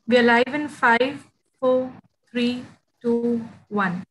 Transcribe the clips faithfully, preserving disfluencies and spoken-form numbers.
We are live in five, four, three, two, one.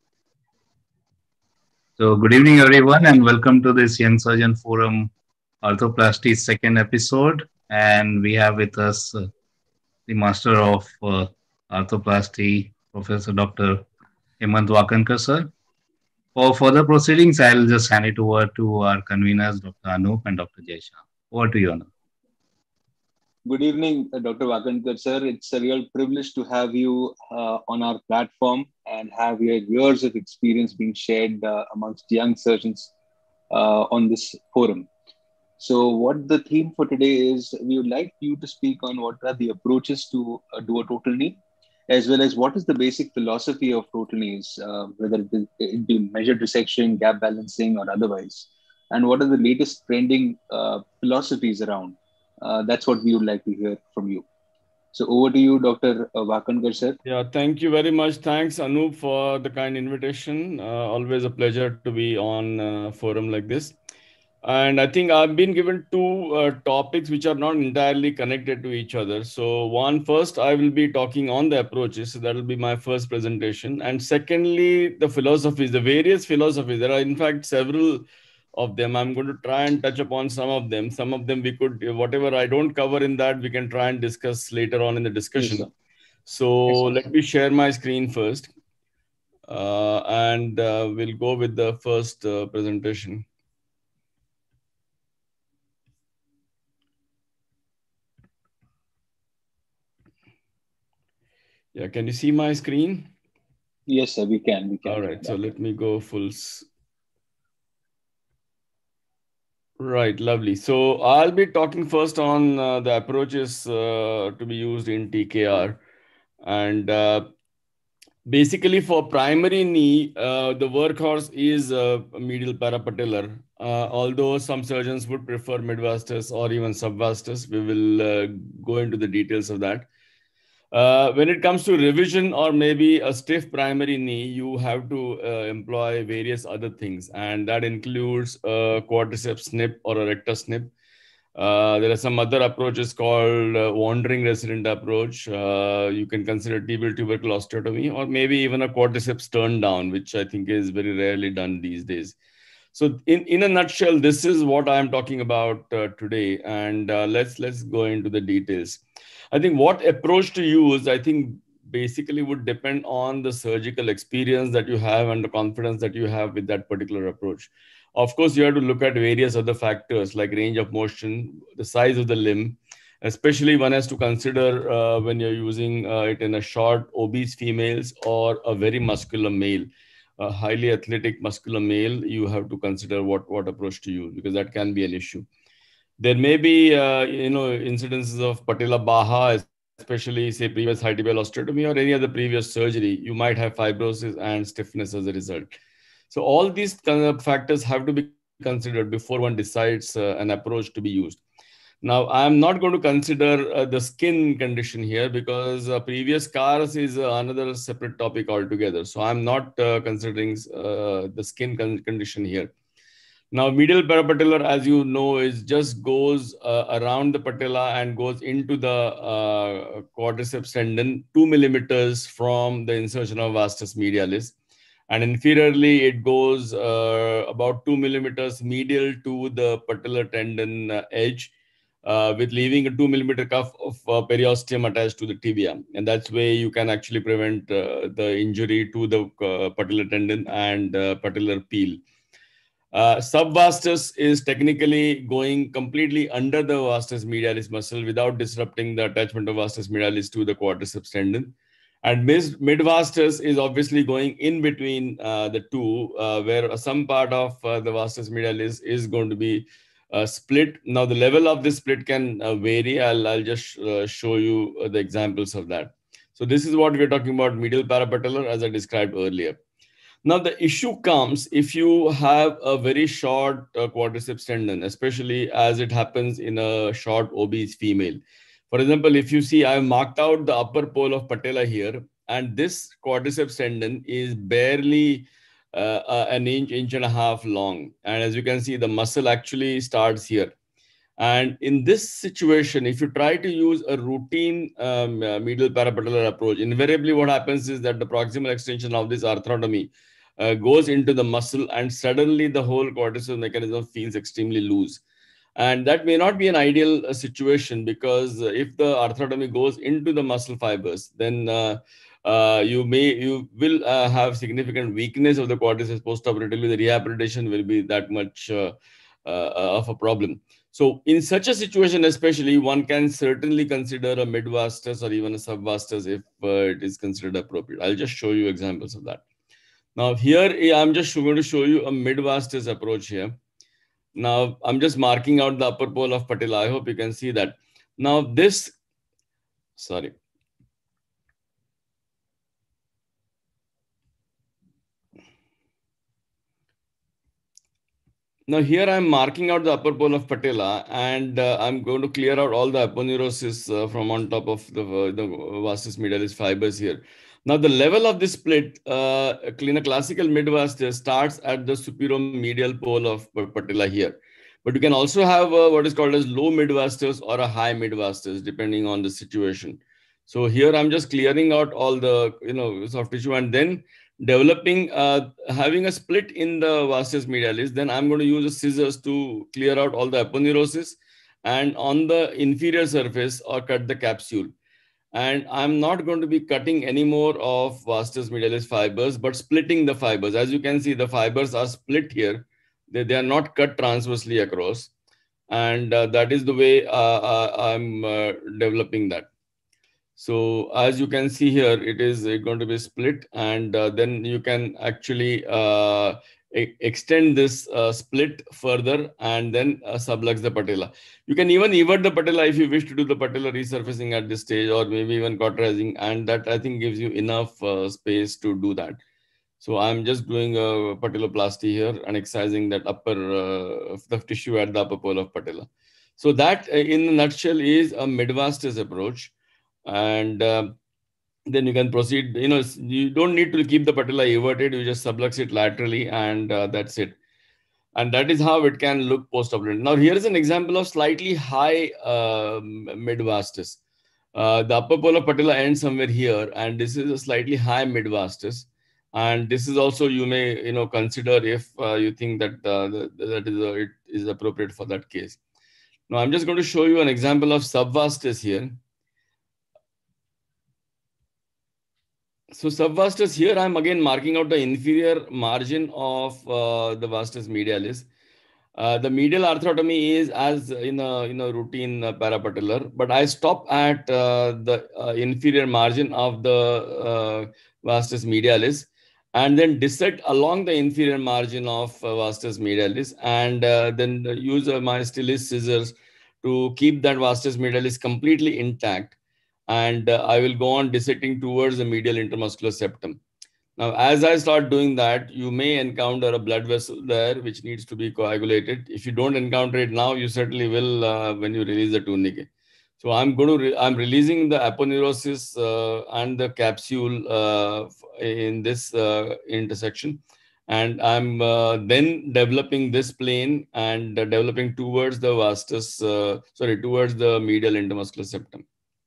So, good evening, everyone, and welcome to this Young Surgeon Forum Arthroplasty second episode. And we have with us uh, the Master of uh, Arthroplasty, Professor Doctor Hemant Wakankar, sir. For further proceedings, I'll just hand it over to our conveners, Doctor Anup and Doctor Jaisha. Over to you, Anup. Good evening, uh, Doctor Wakankar, sir. It's a real privilege to have you uh, on our platform and have your years of experience being shared uh, amongst young surgeons uh, on this forum. So, what the theme for today is, we would like you to speak on what are the approaches to uh, do a total knee, as well as what is the basic philosophy of total knees, uh, whether it be, it be measured resection, gap balancing, or otherwise, and what are the latest trending uh, philosophies around. Uh, that's what we would like to hear from you. So, over to you, Doctor Wakankar, sir. Yeah, thank you very much. Thanks, Anup, for the kind invitation. Uh, always a pleasure to be on a forum like this. And I think I've been given two uh, topics which are not entirely connected to each other. So, one, first, I will be talking on the approaches. So that will be my first presentation. And secondly, the philosophies, the various philosophies. There are, in fact, several of them. I'm going to try and touch upon some of them. Some of them we could, whatever I don't cover in that, we can try and discuss later on in the discussion. Yes, So, yes, let me share my screen first. Uh, and uh, we'll go with the first uh, presentation. Yeah, can you see my screen? Yes, sir, we can. We can. All right, so let me go full. Right, lovely. So I'll be talking first on uh, the approaches uh, to be used in T K R. And uh, basically for primary knee, uh, the workhorse is uh, medial parapatellar. Uh, although some surgeons would prefer midvastus or even subvastus, we will uh, go into the details of that. Uh, when it comes to revision or maybe a stiff primary knee, you have to uh, employ various other things, and that includes a quadriceps snip or a rectus snip. Uh, there are some other approaches called uh, wandering resident approach. Uh, you can consider tibial tubercle osteotomy or maybe even a quadriceps turn down, which I think is very rarely done these days. So in, in a nutshell, this is what I'm talking about uh, today. And uh, let's, let's go into the details. I think what approach to use, I think basically would depend on the surgical experience that you have and the confidence that you have with that particular approach. Of course, you have to look at various other factors like range of motion, the size of the limb, especially one has to consider uh, when you're using uh, it in a short, obese females or a very muscular male. A highly athletic muscular male, you have to consider what, what approach to use because that can be an issue. There may be, uh, you know, incidences of patella baja, especially say previous high tibial osteotomy or any other previous surgery. You might have fibrosis and stiffness as a result. So all these kind of factors have to be considered before one decides uh, an approach to be used. Now, I'm not going to consider uh, the skin condition here because uh, previous scars is uh, another separate topic altogether. So I'm not uh, considering uh, the skin con condition here. Now, medial parapatellar, as you know, is just goes uh, around the patella and goes into the uh, quadriceps tendon two millimeters from the insertion of vastus medialis. And inferiorly, it goes uh, about two millimeters medial to the patellar tendon uh, edge, uh, with leaving a two millimeter cuff of uh, periosteum attached to the tibia. And that's where you can actually prevent uh, the injury to the uh, patellar tendon and uh, patellar peel. Uh, subvastus is technically going completely under the vastus medialis muscle without disrupting the attachment of vastus medialis to the quadriceps tendon. And midvastus is obviously going in between uh, the two, uh, where some part of uh, the vastus medialis is going to be uh, split. Now, the level of this split can uh, vary. I'll, I'll just uh, show you uh, the examples of that. So this is what we're talking about, medial parapatellar, as I described earlier. Now, the issue comes if you have a very short uh, quadriceps tendon, especially as it happens in a short obese female. For example, if you see, I've marked out the upper pole of patella here, and this quadriceps tendon is barely uh, uh, an inch, inch and a half long. And as you can see, the muscle actually starts here. And in this situation, if you try to use a routine um, uh, medial parapatellar approach, invariably what happens is that the proximal extension of this arthrotomy uh, goes into the muscle, and suddenly the whole cortical mechanism feels extremely loose. And that may not be an ideal uh, situation, because uh, if the arthrotomy goes into the muscle fibers, then uh, uh, you may you will uh, have significant weakness of the quadriceps postoperatively. The rehabilitation will be that much uh, uh, of a problem. So in such a situation, especially, one can certainly consider a mid-vastus or even a sub-vastus if uh, it is considered appropriate. I'll just show you examples of that. Now here, I'm just going to show you a mid-vastus approach here. Now I'm just marking out the upper pole of patella. I hope you can see that. Now this, sorry. Now here I'm marking out the upper pole of patella, and uh, I'm going to clear out all the aponeurosis uh, from on top of the, uh, the vastus medialis fibers here. Now the level of this split, uh, in a classical mid-vastus, starts at the superior-medial pole of patella here. But you can also have uh, what is called as low mid-vastus or a high mid-vastus, depending on the situation. So here I'm just clearing out all the you know soft tissue, and then developing, uh, having a split in the vastus medialis. Then I'm going to use a scissors to clear out all the aponeurosis, and on the inferior surface or cut the capsule. And I'm not going to be cutting any more of vastus medialis fibers, but splitting the fibers. As you can see, the fibers are split here. They, they are not cut transversely across. And uh, that is the way uh, uh, I'm uh, developing that. So as you can see here, it is going to be split, and uh, then you can actually uh, e extend this uh, split further, and then uh, sublux the patella. You can even evert the patella if you wish to do the patella resurfacing at this stage, or maybe even cauterizing, and that I think gives you enough uh, space to do that. So I'm just doing a patelloplasty here and excising that upper uh, the tissue at the upper pole of patella. So that, uh, in a nutshell, is a mid-vastus approach. And uh, then you can proceed. You know, you don't need to keep the patella everted. You just sublux it laterally, and uh, that's it. And that is how it can look post-operative. Now, here is an example of slightly high uh, mid-vastus. Uh, the upper pole of patella ends somewhere here, and this is a slightly high mid-vastus. And this is also, you may you know consider if uh, you think that uh, the, that is uh, it is appropriate for that case. Now, I'm just going to show you an example of subvastus here. So subvastus, here I'm again marking out the inferior margin of uh, the vastus medialis. Uh, the medial arthrotomy is as in a, in a routine uh, parapatellar, but I stop at uh, the uh, inferior margin of the uh, vastus medialis, and then dissect along the inferior margin of uh, vastus medialis, and uh, then use uh, my stylus scissors to keep that vastus medialis completely intact. And uh, I will go on dissecting towards the medial intermuscular septum. Now, as I start doing that, you may encounter a blood vessel there which needs to be coagulated. If you don't encounter it now, you certainly will uh, when you release the tourniquet. So I'm going to re I'm releasing the aponeurosis uh, and the capsule uh, in this uh, intersection, and I'm uh, then developing this plane and uh, developing towards the vastus, uh, sorry, towards the medial intermuscular septum.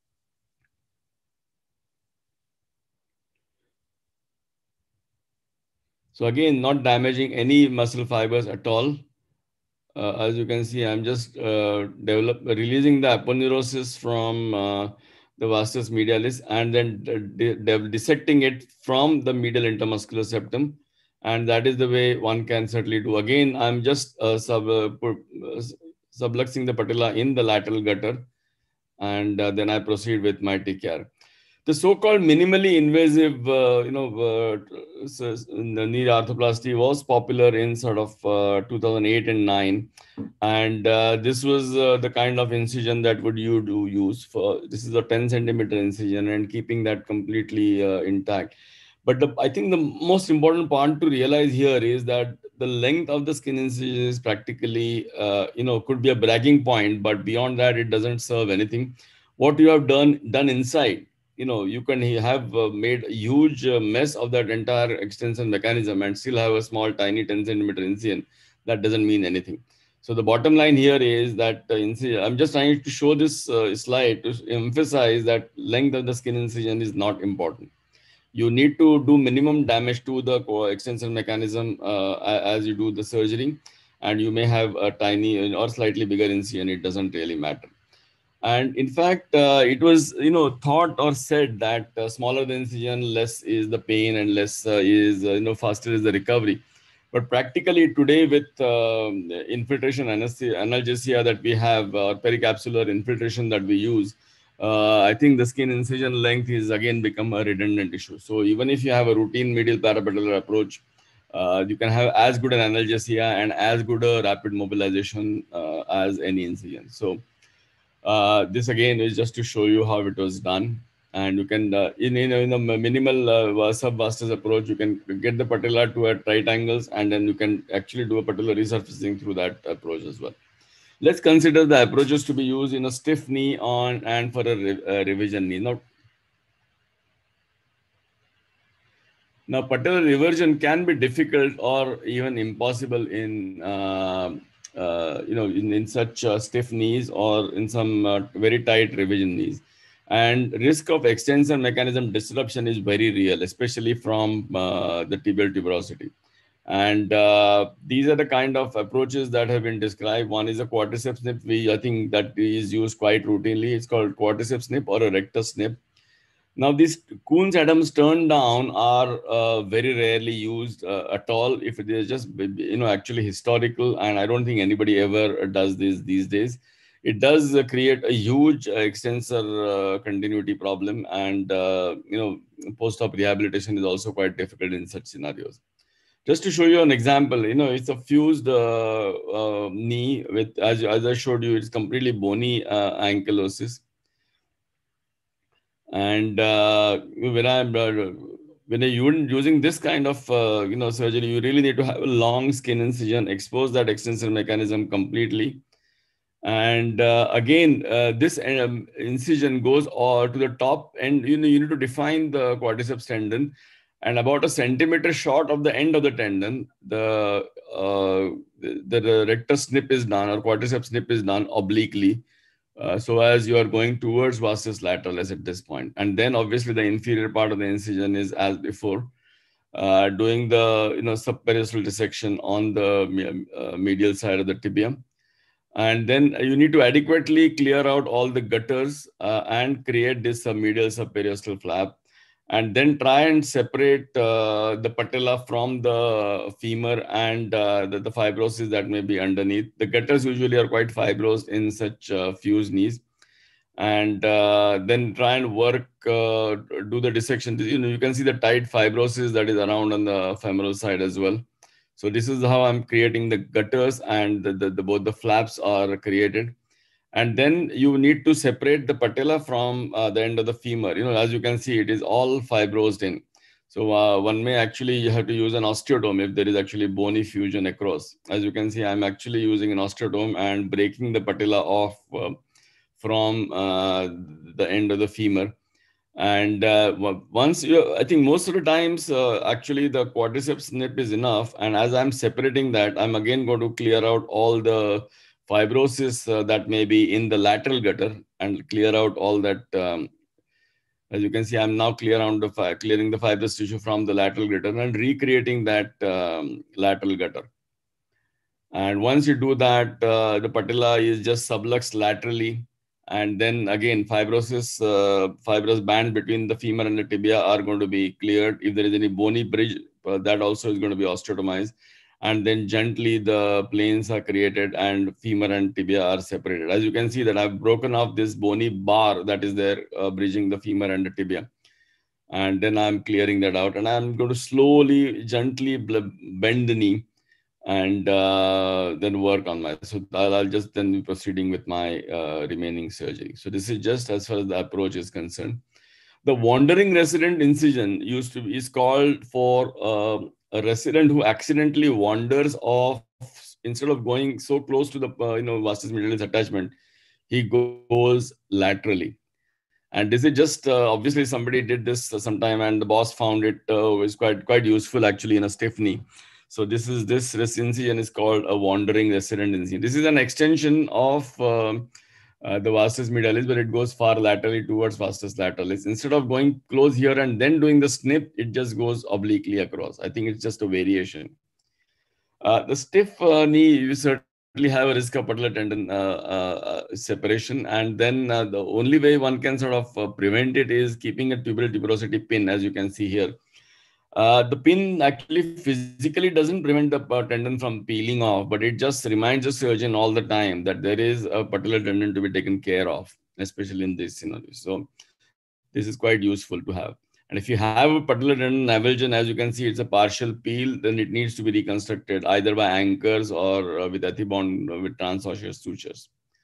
So again, not damaging any muscle fibers at all. Uh, as you can see, I'm just uh, develop, releasing the aponeurosis from uh, the vastus medialis, and then dissecting it from the medial intermuscular septum. And that is the way one can certainly do. Again, I'm just uh, sub, uh, subluxing the patella in the lateral gutter, and uh, then I proceed with my T K R. The so-called minimally invasive, uh, you know, uh, knee arthroplasty was popular in sort of uh, two thousand eight and nine, and uh, this was uh, the kind of incision that would you do use for. This is a ten centimeter incision, and keeping that completely uh, intact. But the, I think the most important part to realize here is that the length of the skin incision is practically, uh, you know, could be a bragging point, but beyond that, it doesn't serve anything. What you have done done inside, you know, you can have uh, made a huge uh, mess of that entire extension mechanism and still have a small, tiny ten centimeter incision. That doesn't mean anything. So the bottom line here is that uh, incision, I'm just trying to show this uh, slide to emphasize that length of the skin incision is not important. You need to do minimum damage to the extensor mechanism uh, as you do the surgery, and you may have a tiny or slightly bigger incision. It doesn't really matter. And in fact, uh, it was, you know, thought or said that uh, smaller the incision, less is the pain and less uh, is, uh, you know, faster is the recovery. But practically today with um, infiltration analgesia that we have, or uh, pericapsular infiltration that we use, uh, I think the skin incision length is again become a redundant issue. So even if you have a routine medial parapatellar approach, uh, you can have as good an analgesia and as good a rapid mobilization uh, as any incision. So uh, this again is just to show you how it was done. And you can, uh, in, in, in a minimal uh, sub-vastus approach, you can get the patella to at right angles, and then you can actually do a patellar resurfacing through that approach as well. Let's consider the approaches to be used in a stiff knee on and for a, re a revision knee. Now, now, patellar reversion can be difficult or even impossible in uh, uh, you know in, in such uh, stiff knees or in some uh, very tight revision knees. And risk of extensor mechanism disruption is very real, especially from uh, the tibial tuberosity. And uh, these are the kind of approaches that have been described. One is a quadriceps snip. We, I think that is used quite routinely. It's called quadriceps snip or a rectus snip. Now, these Coons-Adams turn down are uh, very rarely used uh, at all. If it is just, you know, actually historical, and I don't think anybody ever does this these days. It does uh, create a huge uh, extensor uh, continuity problem, and uh, you know, post-op rehabilitation is also quite difficult in such scenarios. Just to show you an example, you know, it's a fused uh, uh, knee with, as, as I showed you, it's completely bony uh, ankylosis. And uh, when I'm uh, when you're using this kind of uh, you know surgery, you really need to have a long skin incision, expose that extensor mechanism completely. And uh, again, uh, this um, incision goes uh, to the top, and you know you need to define the quadriceps tendon, and about a centimeter short of the end of the tendon, the uh, the, the rectus snip is done, or quadriceps snip is done obliquely, uh, so as you are going towards vastus lateralis at this point. And then obviously the inferior part of the incision is as before, uh, doing the you know subperiosteal dissection on the uh, medial side of the tibia. And then you need to adequately clear out all the gutters uh, and create this uh, medial subperiosteal flap. And then try and separate uh, the patella from the femur and uh, the, the fibrosis that may be underneath. The gutters usually are quite fibrous in such uh, fused knees. And uh, then try and work, uh, do the dissection. You know, you can see the tight fibrosis that is around on the femoral side as well. So this is how I'm creating the gutters, and the, the, the, both the flaps are created. And then you need to separate the patella from uh, the end of the femur. You know, as you can see, it is all fibrosed in. So uh, one may actually you have to use an osteotome if there is actually bony fusion across. As you can see, I'm actually using an osteotome and breaking the patella off uh, from uh, the end of the femur. And uh, once you, I think most of the times, uh, actually the quadriceps snip is enough. And as I'm separating that, I'm again going to clear out all the fibrosis uh, that may be in the lateral gutter and clear out all that. Um, as you can see, I'm now clear on the clearing the fibrous tissue from the lateral gutter and recreating that um, lateral gutter. And once you do that, uh, the patella is just subluxed laterally. And then again, fibrosis, uh, fibrous band between the femur and the tibia are going to be cleared. If there is any bony bridge, uh, that also is going to be osteotomized. And then gently the planes are created and femur and tibia are separated. As you can see that I've broken off this bony bar that is there, uh, bridging the femur and the tibia. And then I'm clearing that out. And I'm going to slowly, gently bend the knee and uh, then work on my, so I'll, I'll just then be proceeding with my uh, remaining surgery. So this is just as far as the approach is concerned. The wandering resident incision used to be, is called for uh, a resident who accidentally wanders off, instead of going so close to the uh, you know vastus medialis attachment, he goes laterally. And this is just, uh, obviously somebody did this sometime and the boss found it uh, was quite, quite useful actually in a stiff knee. So this is this incision is called a wandering resident incision. This is an extension of um, uh, the vastus medialis, but it goes far laterally towards vastus lateralis. Instead of going close here and then doing the snip, it just goes obliquely across. I think it's just a variation. Uh, the stiff uh, knee, you certainly have a risk of patellar tendon uh, uh, separation. And then uh, the only way one can sort of uh, prevent it is keeping a tubular tuberosity pin, as you can see here. Uh, the pin actually physically doesn't prevent the uh, tendon from peeling off, but it just reminds the surgeon all the time that there is a patellar tendon to be taken care of, especially in this scenario. So this is quite useful to have. And if you have a patellar tendon avulsion, as you can see, it's a partial peel, then it needs to be reconstructed either by anchors or uh, with ethibond uh, with transosseous sutures.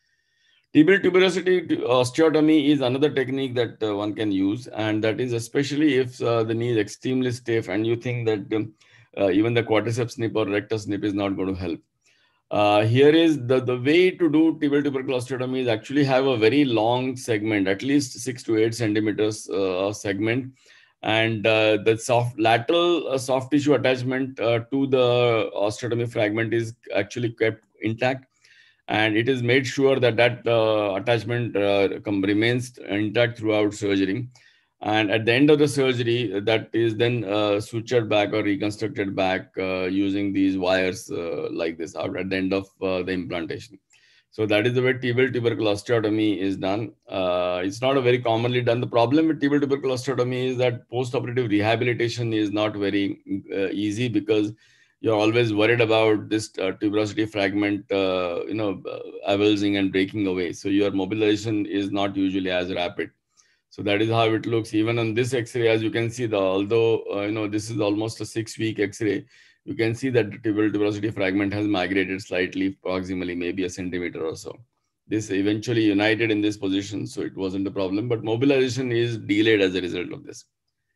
Tibial tuberosity osteotomy is another technique that uh, one can use, and that is especially if uh, the knee is extremely stiff and you think that um, uh, even the quadriceps snip or rectus snip is not going to help. Uh, here is the, the way to do tibial tubercle osteotomy is actually have a very long segment, at least six to eight centimeters uh, segment. And uh, the soft lateral uh, soft tissue attachment uh, to the osteotomy fragment is actually kept intact. And it is made sure that that uh, attachment uh, remains intact throughout surgery. And at the end of the surgery, that is then uh, sutured back or reconstructed back uh, using these wires uh, like this out at the end of uh, the implantation. So that is the way tibial tubercle osteotomy is done. Uh, it's not a very commonly done. The problem with tibial tubercle osteotomy is that post-operative rehabilitation is not very uh, easy because you're always worried about this uh, tuberosity fragment, uh, you know, uh, avulsing and breaking away. So your mobilization is not usually as rapid. So that is how it looks. Even on this X-ray, as you can see, the although uh, you know this is almost a six-week X-ray, you can see that the tibial tuberosity fragment has migrated slightly, proximally, maybe a centimeter or so. This eventually united in this position, so it wasn't a problem. But mobilization is delayed as a result of this.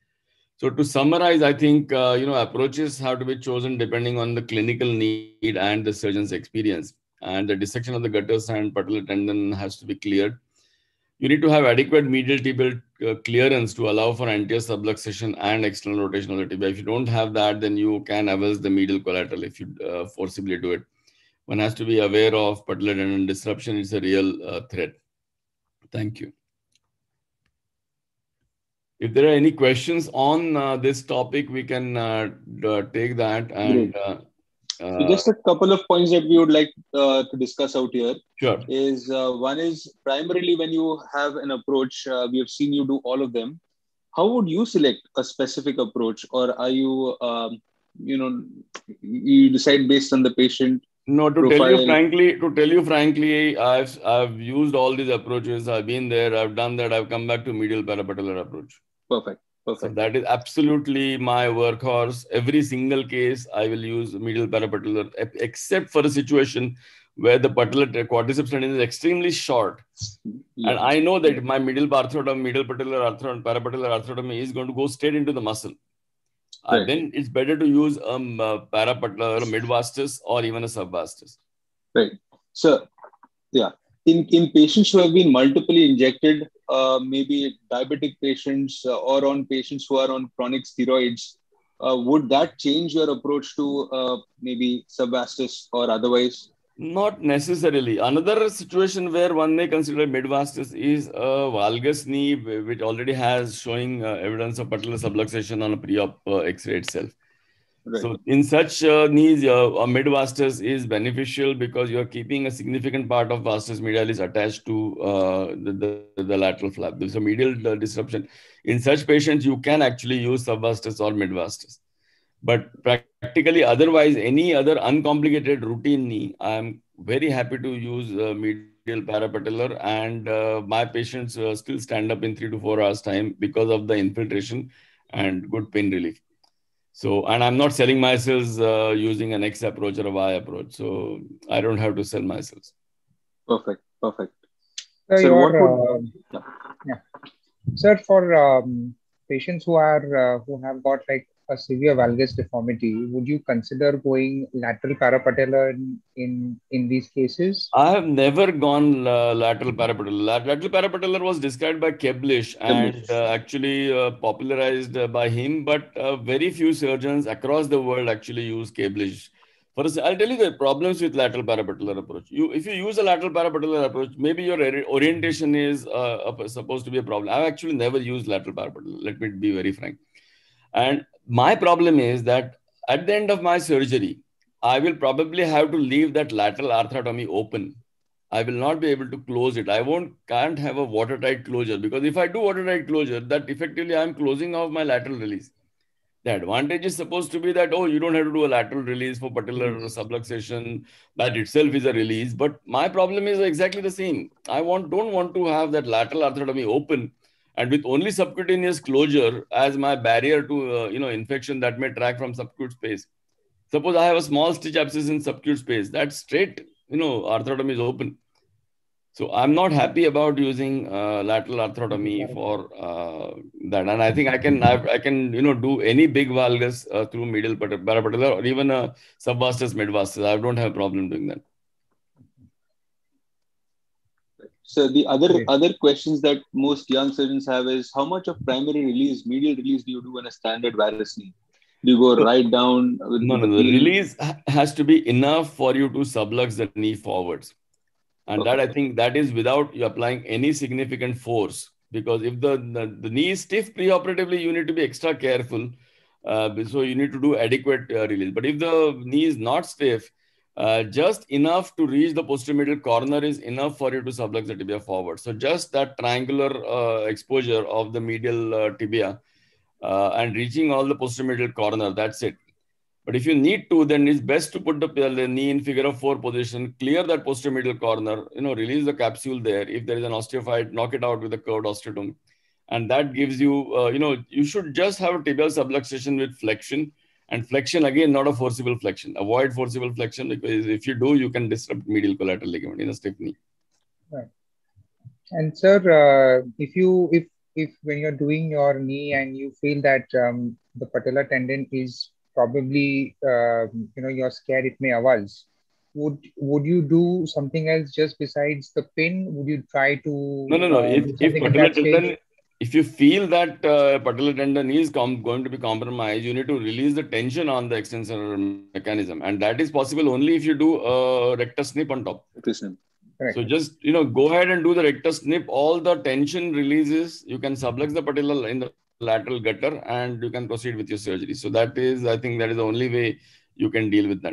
So to summarize, I think uh, you know approaches have to be chosen depending on the clinical need and the surgeon's experience. And the dissection of the gutters and patellar tendon has to be cleared. You need to have adequate medial tibial uh, clearance to allow for anterior subluxation and external rotation of the tibia. If you don't have that, then you can avulse the medial collateral if you uh, forcibly do it. One has to be aware of patellar tendon disruption. It's a real uh, threat. Thank you. If there are any questions on uh, this topic, we can uh, uh, take that. And uh, uh, so just a couple of points that we would like uh, to discuss out here. Sure. Is uh, one is primarily when you have an approach, uh, we have seen you do all of them. How would you select a specific approach, or are you, um, you know, you decide based on the patient? No, to profile. tell you frankly, to tell you frankly, I've I've used all these approaches. I've been there. I've done that. I've come back to medial parapatellar approach. Perfect. Perfect. So that is absolutely my workhorse. Every single case, I will use medial parapatellar, except for a situation where the patellar quadriceps tendon is extremely short. Yeah. And I know that my medial arthrotomy, medial patellar arthrotomy, parapatellar arthrotomy is going to go straight into the muscle. Right. Uh, then it's better to use um, uh, parapatellar, mid-vastus, or even a subvastus. Right. So, yeah. In, in patients who have been multiply injected, uh, maybe diabetic patients uh, or on patients who are on chronic steroids, uh, would that change your approach to uh, maybe subvastus or otherwise? Not necessarily. Another situation where one may consider mid-vastus is a valgus knee, which already has showing uh, evidence of patellar subluxation on a pre-op uh, X-ray itself. Right. So in such uh, knees, uh, a mid-vastus is beneficial because you're keeping a significant part of vastus medialis attached to uh, the, the, the lateral flap. There's a medial uh, disruption. In such patients, you can actually use subvastus or mid-vastus. But practically otherwise, any other uncomplicated routine knee, I'm very happy to use uh, medial parapatellar, and uh, my patients uh, still stand up in three to four hours time because of the infiltration and good pain relief. So, and I'm not selling my cells uh, using an X approach or a Y approach. So I don't have to sell my cells. Perfect. Perfect. So, so what would, uh, yeah. Sir, for um, patients who are, uh, who have got like a severe valgus deformity, would you consider going lateral parapatellar in, in, in these cases? I have never gone uh, lateral parapatellar. Lat- lateral parapatellar was described by Keblish and uh, actually uh, popularized uh, by him, but uh, very few surgeons across the world actually use Keblish. For us, I'll tell you the problems with lateral parapatellar approach. You, if you use a lateral parapatellar approach, maybe your ori- orientation is uh, supposed to be a problem. I've actually never used lateral parapatellar. Let me be very frank. And my problem is that at the end of my surgery, I will probably have to leave that lateral arthrotomy open. I will not be able to close it. I won't can't have a watertight closure, because if I do watertight closure, that effectively I'm closing off my lateral release. The advantage is supposed to be that, oh, you don't have to do a lateral release for patellar subluxation. That itself is a release. But my problem is exactly the same. I want don't want to have that lateral arthrotomy open and with only subcutaneous closure as my barrier to uh, you know infection that may track from subcute space. Suppose I have a small stitch abscess in subcute space. That straight you know arthrotomy is open. So I'm not happy about using uh, lateral arthrotomy for uh, that, and I think I can I, I can you know do any big valgus uh, through medial parapatellar or even a subvastus midvastus. I don't have a problem doing that. So the other other questions that most young surgeons have is, how much of primary release, medial release, do you do in a standard varus knee? Do you go so, right down? With no, the no. The release has to be enough for you to sublux the knee forwards. And okay. that, I think, that is without you applying any significant force. Because if the, the, the knee is stiff preoperatively, you need to be extra careful. Uh, so you need to do adequate uh, release. But if the knee is not stiff, uh, just enough to reach the posterior medial corner is enough for you to sublux the tibia forward. So just that triangular uh, exposure of the medial uh, tibia uh, and reaching all the posterior medial corner, that's it. But if you need to, then it's best to put the, the knee in figure of four position, clear that posterior medial corner, you know, release the capsule there. If there is an osteophyte, knock it out with a curved osteotomy. And that gives you, uh, you know, you should just have a tibial subluxation with flexion. And flexion, again, not a forcible flexion. Avoid forcible flexion, because if you do, you can disrupt medial collateral ligament in a stiff knee. Right. And sir, uh, if you, if, if when you're doing your knee and you feel that um, the patellar tendon is probably, uh, you know, you're scared it may avulse, would would you do something else just besides the pin? Would you try to no no no uh, if, if patellar tendon, if you feel that uh, patellar tendon is com- going to be compromised, you need to release the tension on the extensor mechanism, and that is possible only if you do a rectus snip on top. Correct. So just you know go ahead and do the rectus snip. All the tension releases. You can sublux the patellar in the lateral gutter, and you can proceed with your surgery. So that is, I think, that is the only way you can deal with that.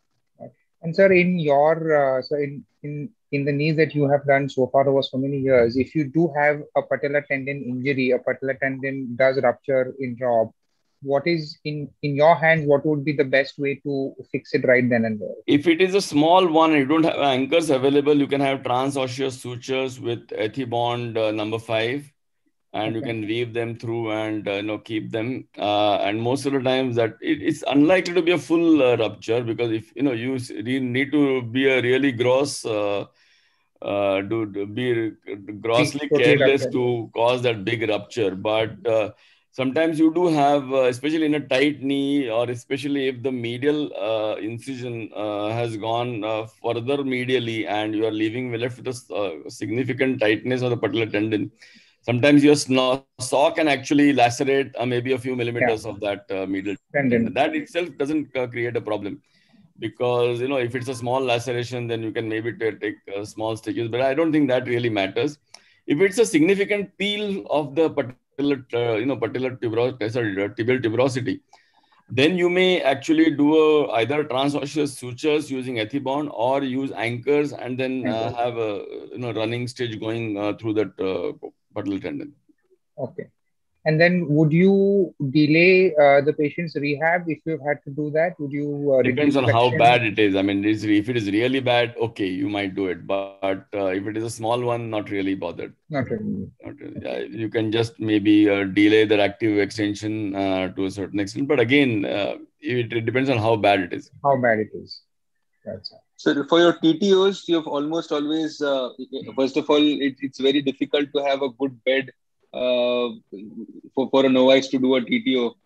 And sir, in your uh, so in in in the knees that you have done so far over so many years, if you do have a patellar tendon injury, a patellar tendon does rupture in drop, what is in in your hands? What would be the best way to fix it right then and there? If it is a small one and you don't have anchors available, you can have transosseous sutures with Ethibond uh, number five. And okay. you can weave them through and uh, you know keep them. Uh, and most of the times that it, it's unlikely to be a full uh, rupture, because if you know you need to be a really gross, uh, uh, do, do be grossly careless to cause that big rupture. But uh, sometimes you do have, uh, especially in a tight knee, or especially if the medial uh, incision uh, has gone uh, further medially, and you are leaving left with a uh, significant tightness of the patellar tendon. Sometimes your saw can actually lacerate uh, maybe a few millimeters yeah. of that uh, medial tendon. That itself doesn't uh, create a problem, because you know if it's a small laceration, then you can maybe take uh, small stitches. But I don't think that really matters. If it's a significant peel of the patellar, uh, you know, patellar tuberosity, sorry, tibial tuberosity, then you may actually do a, either transosseous sutures using Ethibond, or use anchors and then uh, have a you know running stitch going uh, through that uh, patellar tendon. Okay. And then would you delay uh, the patient's rehab if you've had to do that? Would you uh, depends on flexion? How bad it is. I mean, if it is really bad, okay, you might do it. But uh, if it is a small one, not really bothered. Not really. Not really. Yeah, you can just maybe uh, delay the active extension uh, to a certain extent. But again, uh, it, it depends on how bad it is. How bad it is. That's it. So for your T T Os, you've almost always, uh, first of all, it, it's very difficult to have a good bed uh, for, for a novice to do a T T O.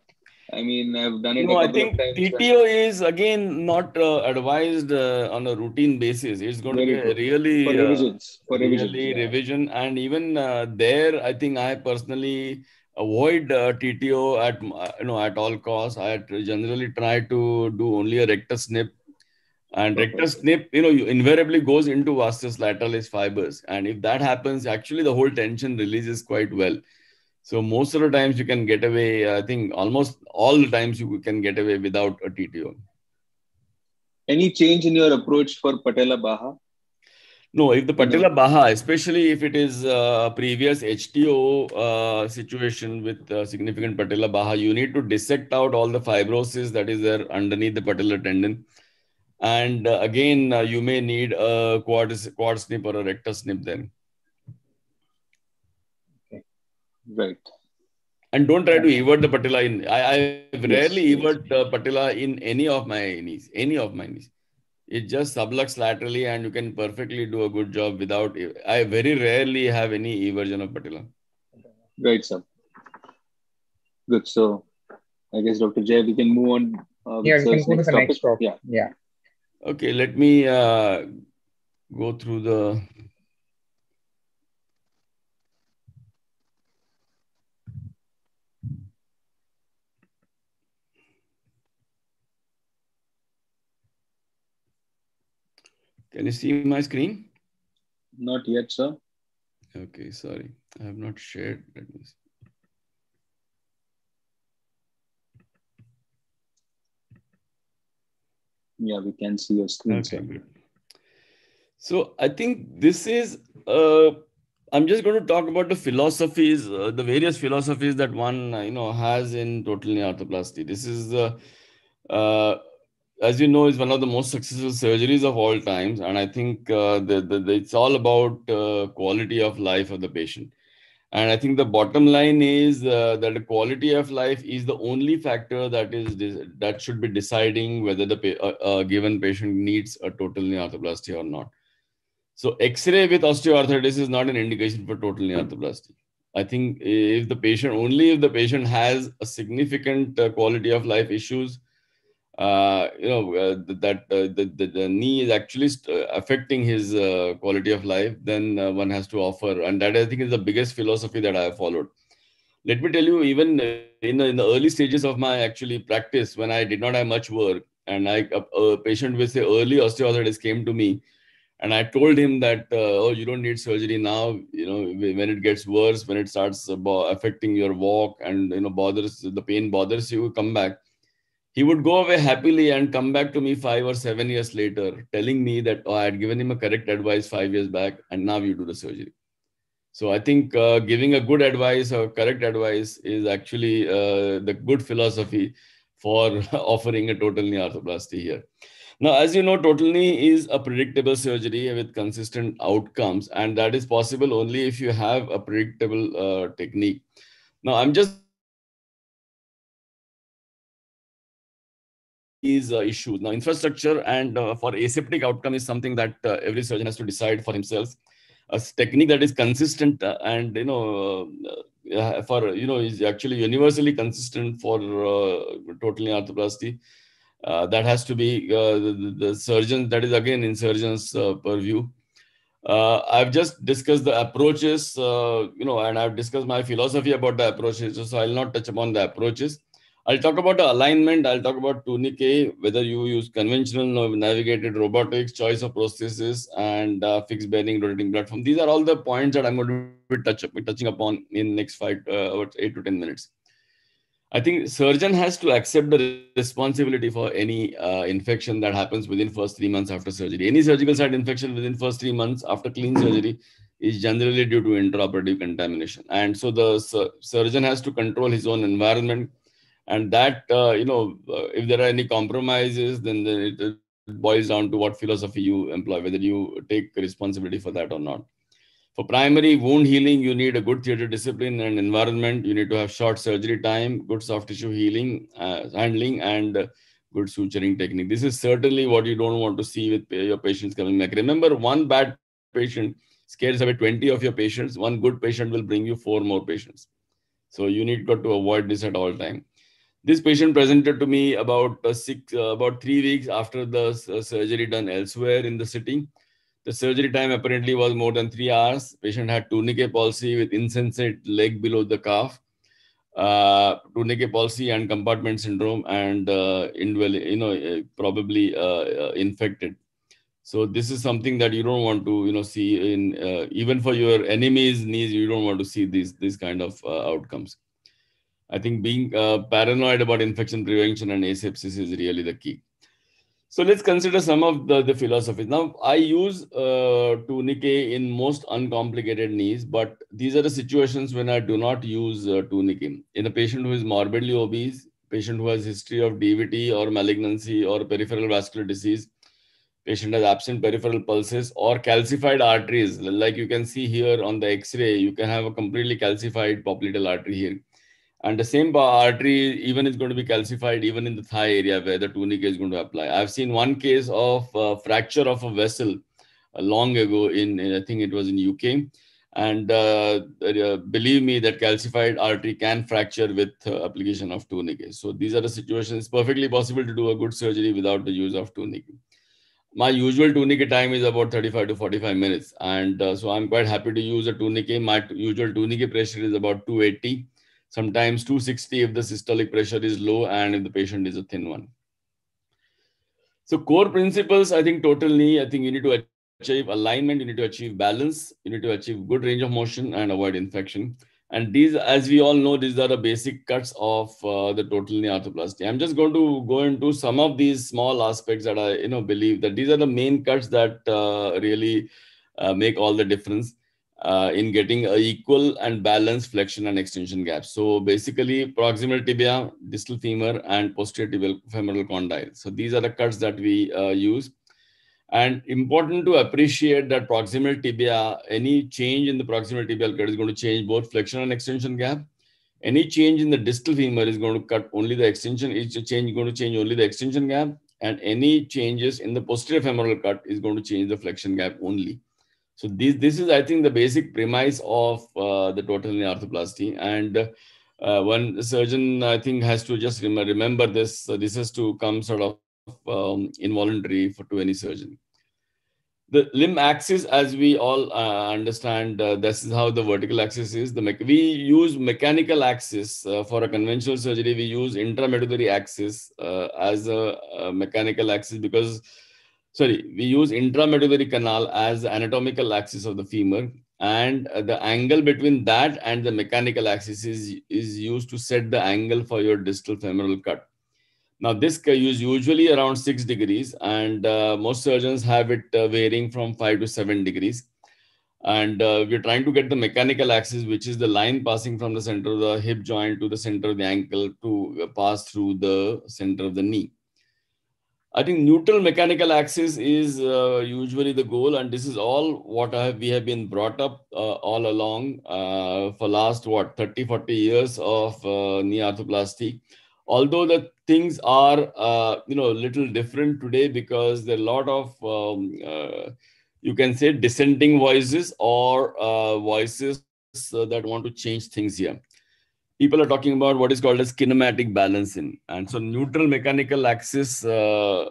I mean, I've done it No, a I couple of think times. T T O is again not uh, advised uh, on a routine basis. It's going Very to be a true. really, For uh, revisions. For revisions. really Yeah. revision. And even uh, there, I think I personally avoid uh, T T O at uh, you know at all costs. I generally try to do only a rectus snip. And Perfect. rectus snip, you know, you invariably goes into vastus lateralis fibers. And if that happens, actually the whole tension releases quite well. So most of the times you can get away, I think almost all the times you can get away without a T T O. Any change in your approach for patella baha? No, if the You know, patella baha, especially if it is a previous H T O uh, situation with uh, significant patella baha, you need to dissect out all the fibrosis that is there underneath the patellar tendon. And uh, again, uh, you may need a quad, quad snip or a rectus snip then. okay. Right. And don't try to evert the patella in. I, I rarely Yes, evert the patella in any of my knees, any of my knees. It just sublux laterally and you can perfectly do a good job without, I very rarely have any eversion of patella. Right, sir. Good. So I guess Doctor Jay, we can move on. Uh, Yeah, we can next go to the topic. next topic. Yeah. Yeah. Okay, let me uh, go through the. Can you see my screen? Not yet, sir. Okay, sorry. I have not shared. Let me see. Yeah, we can see your screen, Okay, sir. good. So I think this is, uh, I'm just going to talk about the philosophies, uh, the various philosophies that one, uh, you know, has in total knee arthroplasty. This is, uh, uh, as you know, is one of the most successful surgeries of all times. And I think uh, the, the, the, it's all about uh, quality of life of the patient. And I think the bottom line is uh, that the quality of life is the only factor that is that should be deciding whether the pa- uh, uh, given patient needs a total knee arthroplasty or not. So X-ray with osteoarthritis is not an indication for total knee arthroplasty. I think if the patient, only if the patient has a significant uh, quality of life issues, uh, you know, uh, that uh, the, the, the knee is actually st- affecting his uh, quality of life, then uh, one has to offer. And that I think is the biggest philosophy that I have followed. Let me tell you, even in the, in the early stages of my actually practice, when I did not have much work, and I, a, a patient with say early osteoarthritis came to me, and I told him that, uh, oh, you don't need surgery now. You know, when it gets worse, when it starts affecting your walk and, you know, bothers, the pain bothers you, come back. He would go away happily and come back to me five or seven years later, telling me that, oh, I had given him a correct advice five years back, and now you do the surgery. So I think uh, giving a good advice or correct advice is actually uh, the good philosophy for offering a total knee arthroplasty here. Now, as you know, total knee is a predictable surgery with consistent outcomes, and that is possible only if you have a predictable uh, technique. Now, I'm just these uh, issues. Now, infrastructure and uh, for aseptic outcome is something that uh, every surgeon has to decide for himself. A technique that is consistent uh, and, you know, uh, for, you know, is actually universally consistent for uh, total knee arthroplasty. Uh, that has to be uh, the, the surgeon, that is again in surgeon's uh, purview. Uh, I've just discussed the approaches, uh, you know, and I've discussed my philosophy about the approaches, so I'll not touch upon the approaches. I'll talk about the alignment, I'll talk about tourniquet, whether you use conventional or navigated robotics, choice of prosthesis, and uh, fixed bearing rotating platform. These are all the points that I'm going to be touch, touching upon in next five, uh, eight to ten minutes. I think surgeon has to accept the responsibility for any uh, infection that happens within first three months after surgery. Any surgical site infection within first three months after clean surgery is generally due to intraoperative contamination. And so the su- surgeon has to control his own environment. And that, uh, you know, uh, if there are any compromises, then the, it boils down to what philosophy you employ, whether you take responsibility for that or not. For primary wound healing, you need a good theater discipline and environment. You need to have short surgery time, good soft tissue healing, uh, handling, and uh, good suturing technique. This is certainly what you don't want to see with your patients coming back. Remember, one bad patient scares away twenty of your patients. One good patient will bring you four more patients. So you need got to avoid this at all time. This patient presented to me about uh, six, uh, about three weeks after the uh, surgery done elsewhere in the city. The surgery time apparently was more than three hours. Patient had tourniquet palsy with insensate leg below the calf, uh, tourniquet palsy and compartment syndrome, and uh, indwell, you know, uh, probably uh, uh, infected. So this is something that you don't want to, you know, see in uh, even for your enemy's knees. You don't want to see these these kind of uh, outcomes. I think being uh, paranoid about infection prevention and asepsis is really the key. So let's consider some of the, the philosophies. Now, I use uh, tourniquet in most uncomplicated knees, but these are the situations when I do not use uh, tourniquet. In a patient who is morbidly obese, patient who has history of D V T or malignancy or peripheral vascular disease, patient has absent peripheral pulses or calcified arteries. Like you can see here on the X-ray, you can have a completely calcified popliteal artery here. And the same artery even is going to be calcified even in the thigh area where the tourniquet is going to apply. I've seen one case of uh, fracture of a vessel uh, long ago in, in, I think it was in U K. And uh, uh, believe me that calcified artery can fracture with uh, application of tourniquet. So these are the situations. It's perfectly possible to do a good surgery without the use of tourniquet. My usual tourniquet time is about thirty-five to forty-five minutes. And uh, so I'm quite happy to use a tourniquet. My usual tourniquet pressure is about two eighty. Sometimes two sixty if the systolic pressure is low and if the patient is a thin one. So core principles, I think total knee, I think you need to achieve alignment, you need to achieve balance, you need to achieve good range of motion and avoid infection. And these, as we all know, these are the basic cuts of uh, the total knee arthroplasty. I'm just going to go into some of these small aspects that I you know, believe that these are the main cuts that uh, really uh, make all the difference. Uh, in getting a equal and balanced flexion and extension gaps. So basically proximal tibia, distal femur, and posterior tibial femoral condyle. So these are the cuts that we uh, use. And important to appreciate that proximal tibia, any change in the proximal tibial cut is going to change both flexion and extension gap. Any change in the distal femur is going to cut only the extension, is change going to change only the extension gap. And any changes in the posterior femoral cut is going to change the flexion gap only. So this, this is, I think, the basic premise of uh, the total knee arthroplasty. And uh, one surgeon, I think, has to just rem remember this. So this has to come sort of um, involuntary for to any surgeon. The limb axis, as we all uh, understand, uh, this is how the vertical axis is. The we use mechanical axis uh, for a conventional surgery. We use intramedullary axis uh, as a, a mechanical axis because sorry, we use intramedullary canal as the anatomical axis of the femur, and the angle between that and the mechanical axis is, is used to set the angle for your distal femoral cut. Now, this is usually around six degrees, and uh, most surgeons have it uh, varying from five to seven degrees. And uh, we're trying to get the mechanical axis, which is the line passing from the center of the hip joint to the center of the ankle to pass through the center of the knee. I think neutral mechanical axis is uh, usually the goal, and this is all what I have, we have been brought up uh, all along uh, for last, what, thirty, forty years of uh, knee arthroplasty. Although the things are, uh, you know, a little different today because there are a lot of, um, uh, you can say, dissenting voices or uh, voices uh, that want to change things here. People are talking about what is called as kinematic balancing. And so neutral mechanical axis uh,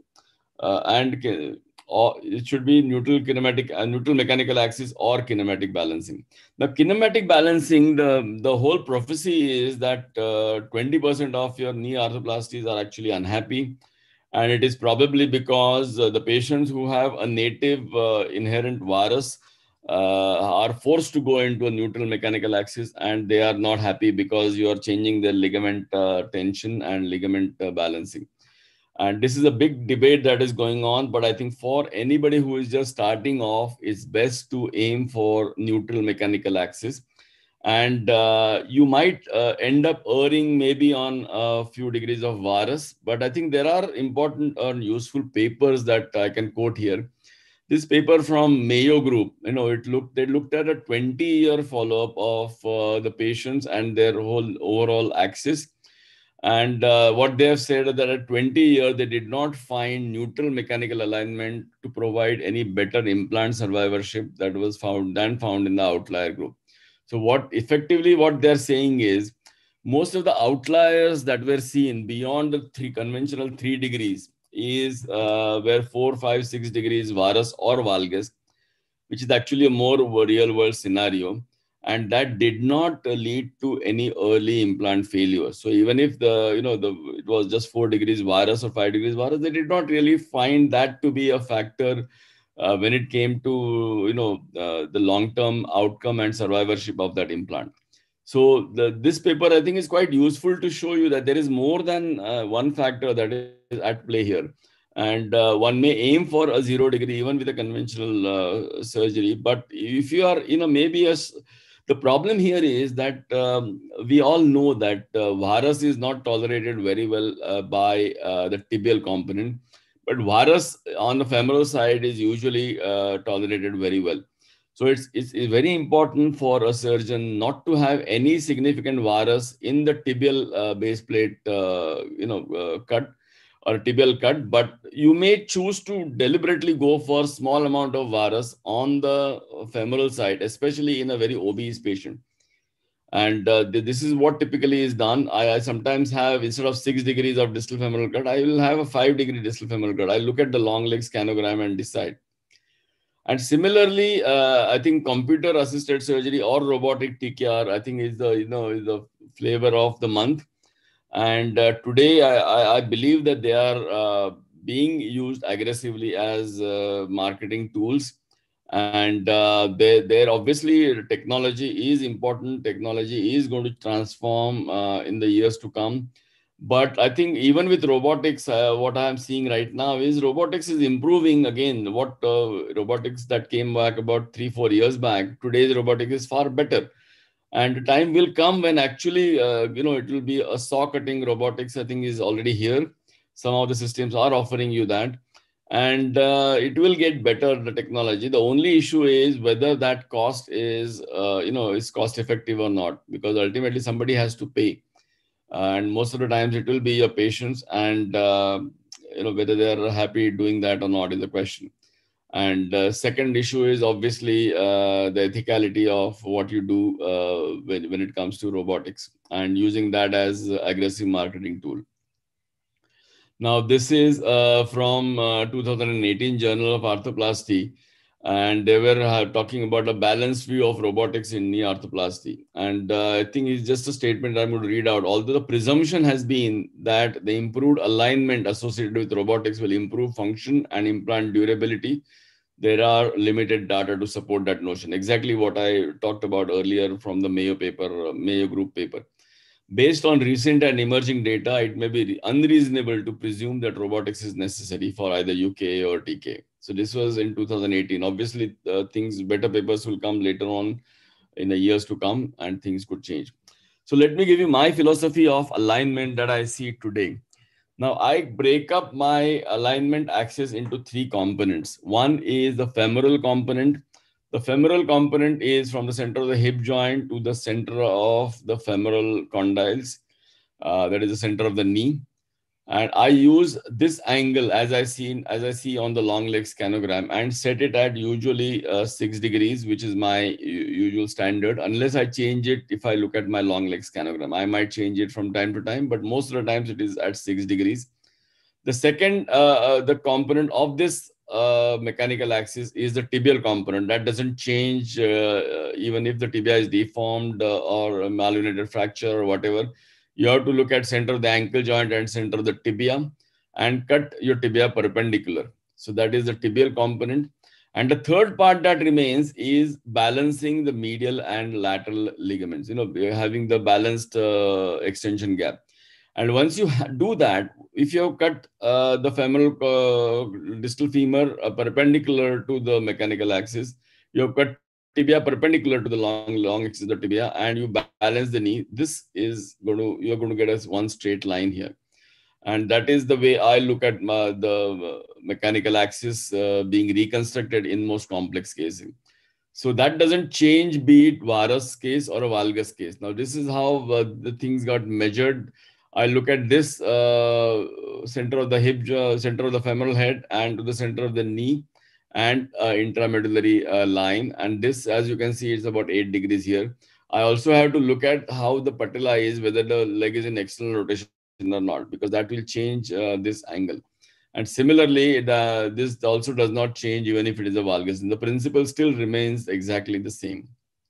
uh, and or it should be neutral kinematic, uh, neutral mechanical axis or kinematic balancing. Now, kinematic balancing, the, the whole prophecy is that uh, twenty percent of your knee arthroplasties are actually unhappy. And it is probably because uh, the patients who have a native uh, inherent varus uh, are forced to go into a neutral mechanical axis, and they are not happy because you are changing their ligament uh, tension and ligament uh, balancing. And this is a big debate that is going on, but I think for anybody who is just starting off, it's best to aim for neutral mechanical axis. And uh, you might uh, end up erring maybe on a few degrees of varus, but I think there are important or useful papers that I can quote here. This paper from Mayo Group, you know, it looked they looked at a twenty-year follow-up of uh, the patients and their whole overall axis. And uh, what they have said is that at twenty years, they did not find neutral mechanical alignment to provide any better implant survivorship that was found than found in the outlier group. So what effectively what they're saying is, most of the outliers that were seen beyond the three conventional three degrees is uh, where four, five, six degrees varus or valgus, which is actually a more real world scenario. And that did not uh, lead to any early implant failure. So even if the, you know, the it was just four degrees virus or five degrees virus, they did not really find that to be a factor uh, when it came to, you know, uh, the long-term outcome and survivorship of that implant. So the, this paper, I think, is quite useful to show you that there is more than uh, one factor that is at play here. And uh, one may aim for a zero degree even with a conventional uh, surgery. But if you are, you know, maybe a, the problem here is that um, we all know that uh, varus is not tolerated very well uh, by uh, the tibial component, but varus on the femoral side is usually uh, tolerated very well. So it's, it's, it's very important for a surgeon not to have any significant varus in the tibial uh, base plate, uh, you know, uh, cut or tibial cut, but you may choose to deliberately go for small amount of varus on the femoral side, especially in a very obese patient. And uh, th this is what typically is done. I, I sometimes have, instead of six degrees of distal femoral cut, I will have a five degree distal femoral cut. I look at the long leg scanogram and decide. And similarly, uh, I think computer assisted surgery or robotic T K R, I think is the, you know, is the flavor of the month. And uh, today, I, I believe that they are uh, being used aggressively as uh, marketing tools. And uh, they, they're obviously, technology is important. Technology is going to transform uh, in the years to come. But I think even with robotics, uh, what I'm seeing right now is robotics is improving again. What uh, robotics that came back about three, four years back, today's robotics is far better. And the time will come when actually, uh, you know, it will be a saw cutting robotics, I think, is already here. Some of the systems are offering you that. And uh, it will get better, the technology. The only issue is whether that cost is, uh, you know, is cost effective or not, because ultimately somebody has to pay. Uh, and most of the times it will be your patients, and uh, you know, whether they are happy doing that or not is the question. And uh, second issue is obviously uh, the ethicality of what you do uh, when, when it comes to robotics and using that as aggressive marketing tool. Now, this is uh, from uh, two thousand eighteen Journal of Arthroplasty, and they were uh, talking about a balanced view of robotics in knee arthroplasty. And uh, I think it's just a statement I'm going to read out. Although the presumption has been that the improved alignment associated with robotics will improve function and implant durability, there are limited data to support that notion. Exactly what I talked about earlier from the Mayo paper, Mayo Group paper. Based on recent and emerging data, it may be unreasonable to presume that robotics is necessary for either U K or T K. So this was in two thousand eighteen. Obviously, uh, things, better papers will come later on in the years to come, and things could change. So let me give you my philosophy of alignment that I see today. Now, I break up my alignment axis into three components. One is the femoral component. The femoral component is from the center of the hip joint to the center of the femoral condyles. Uh, that is the center of the knee. And I use this angle as I see as I see on the long leg scanogram, and set it at usually uh, six degrees, which is my usual standard. Unless I change it, if I look at my long leg scanogram, I might change it from time to time, but most of the times it is at six degrees. The second, uh, uh, the component of this uh, mechanical axis is the tibial component. That doesn't change uh, even if the tibia is deformed uh, or a malunited fracture or whatever. You have to look at center of the ankle joint and center of the tibia and cut your tibia perpendicular. So that is the tibial component. And the third part that remains is balancing the medial and lateral ligaments, you know, having the balanced uh, extension gap. And once you do that, if you have cut uh, the femoral uh, distal femur uh, perpendicular to the mechanical axis, you have cut tibia perpendicular to the long, long axis of the tibia, and you balance the knee, this is going to, you're going to get us one straight line here. And that is the way I look at my, the mechanical axis uh, being reconstructed in most complex cases. So that doesn't change, be it varus case or a valgus case. Now, this is how uh, the things got measured. I look at this uh, center of the hip, uh, center of the femoral head, and to the center of the knee, and uh, intramedullary uh, line. And this, as you can see, is about eight degrees here. I also have to look at how the patella is, whether the leg is in external rotation or not, because that will change uh, this angle. And similarly, the, this also does not change even if it is a valgus. And the principle still remains exactly the same.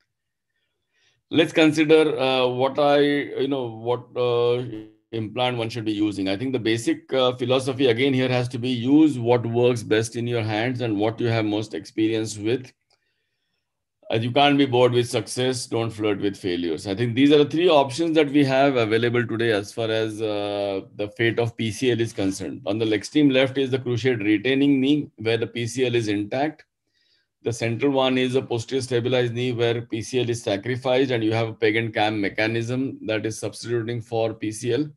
Let's consider uh, what I, you know, what uh, implant one should be using. I think the basic uh, philosophy again here has to be use what works best in your hands and what you have most experience with. Uh, you can't be bored with success, don't flirt with failures. I think these are the three options that we have available today as far as uh, the fate of P C L is concerned. On the extreme left is the cruciate retaining knee, where the P C L is intact. The central one is a posterior stabilized knee, where P C L is sacrificed and you have a peg and cam mechanism that is substituting for P C L.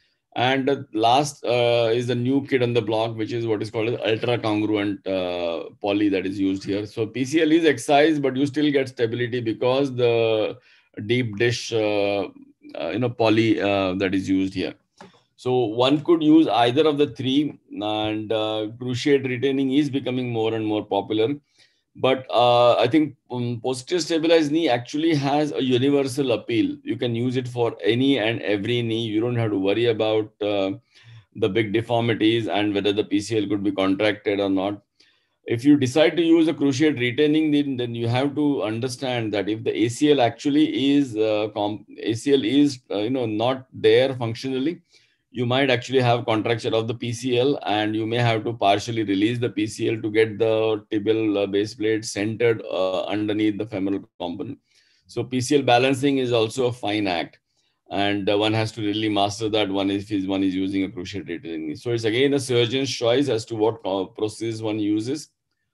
And the last uh, is the new kid on the block, which is what is called as ultra congruent uh, poly that is used here. So P C L is excised, but you still get stability because the deep dish, uh, uh, you know, poly uh, that is used here. So one could use either of the three, and uh, cruciate retaining is becoming more and more popular. But uh, I think um, posterior stabilized knee actually has a universal appeal. You can use it for any and every knee. You don't have to worry about uh, the big deformities and whether the P C L could be contracted or not. If you decide to use a cruciate retaining, then, then you have to understand that if the A C L actually is uh, comp- A C L is uh, you know not there functionally, you might actually have contracture of the P C L, and you may have to partially release the P C L to get the tibial uh, base plate centered uh, underneath the femoral component. So P C L balancing is also a fine act, and uh, one has to really master that one if one is using a cruciate retaining. So it's again a surgeon's choice as to what process one uses.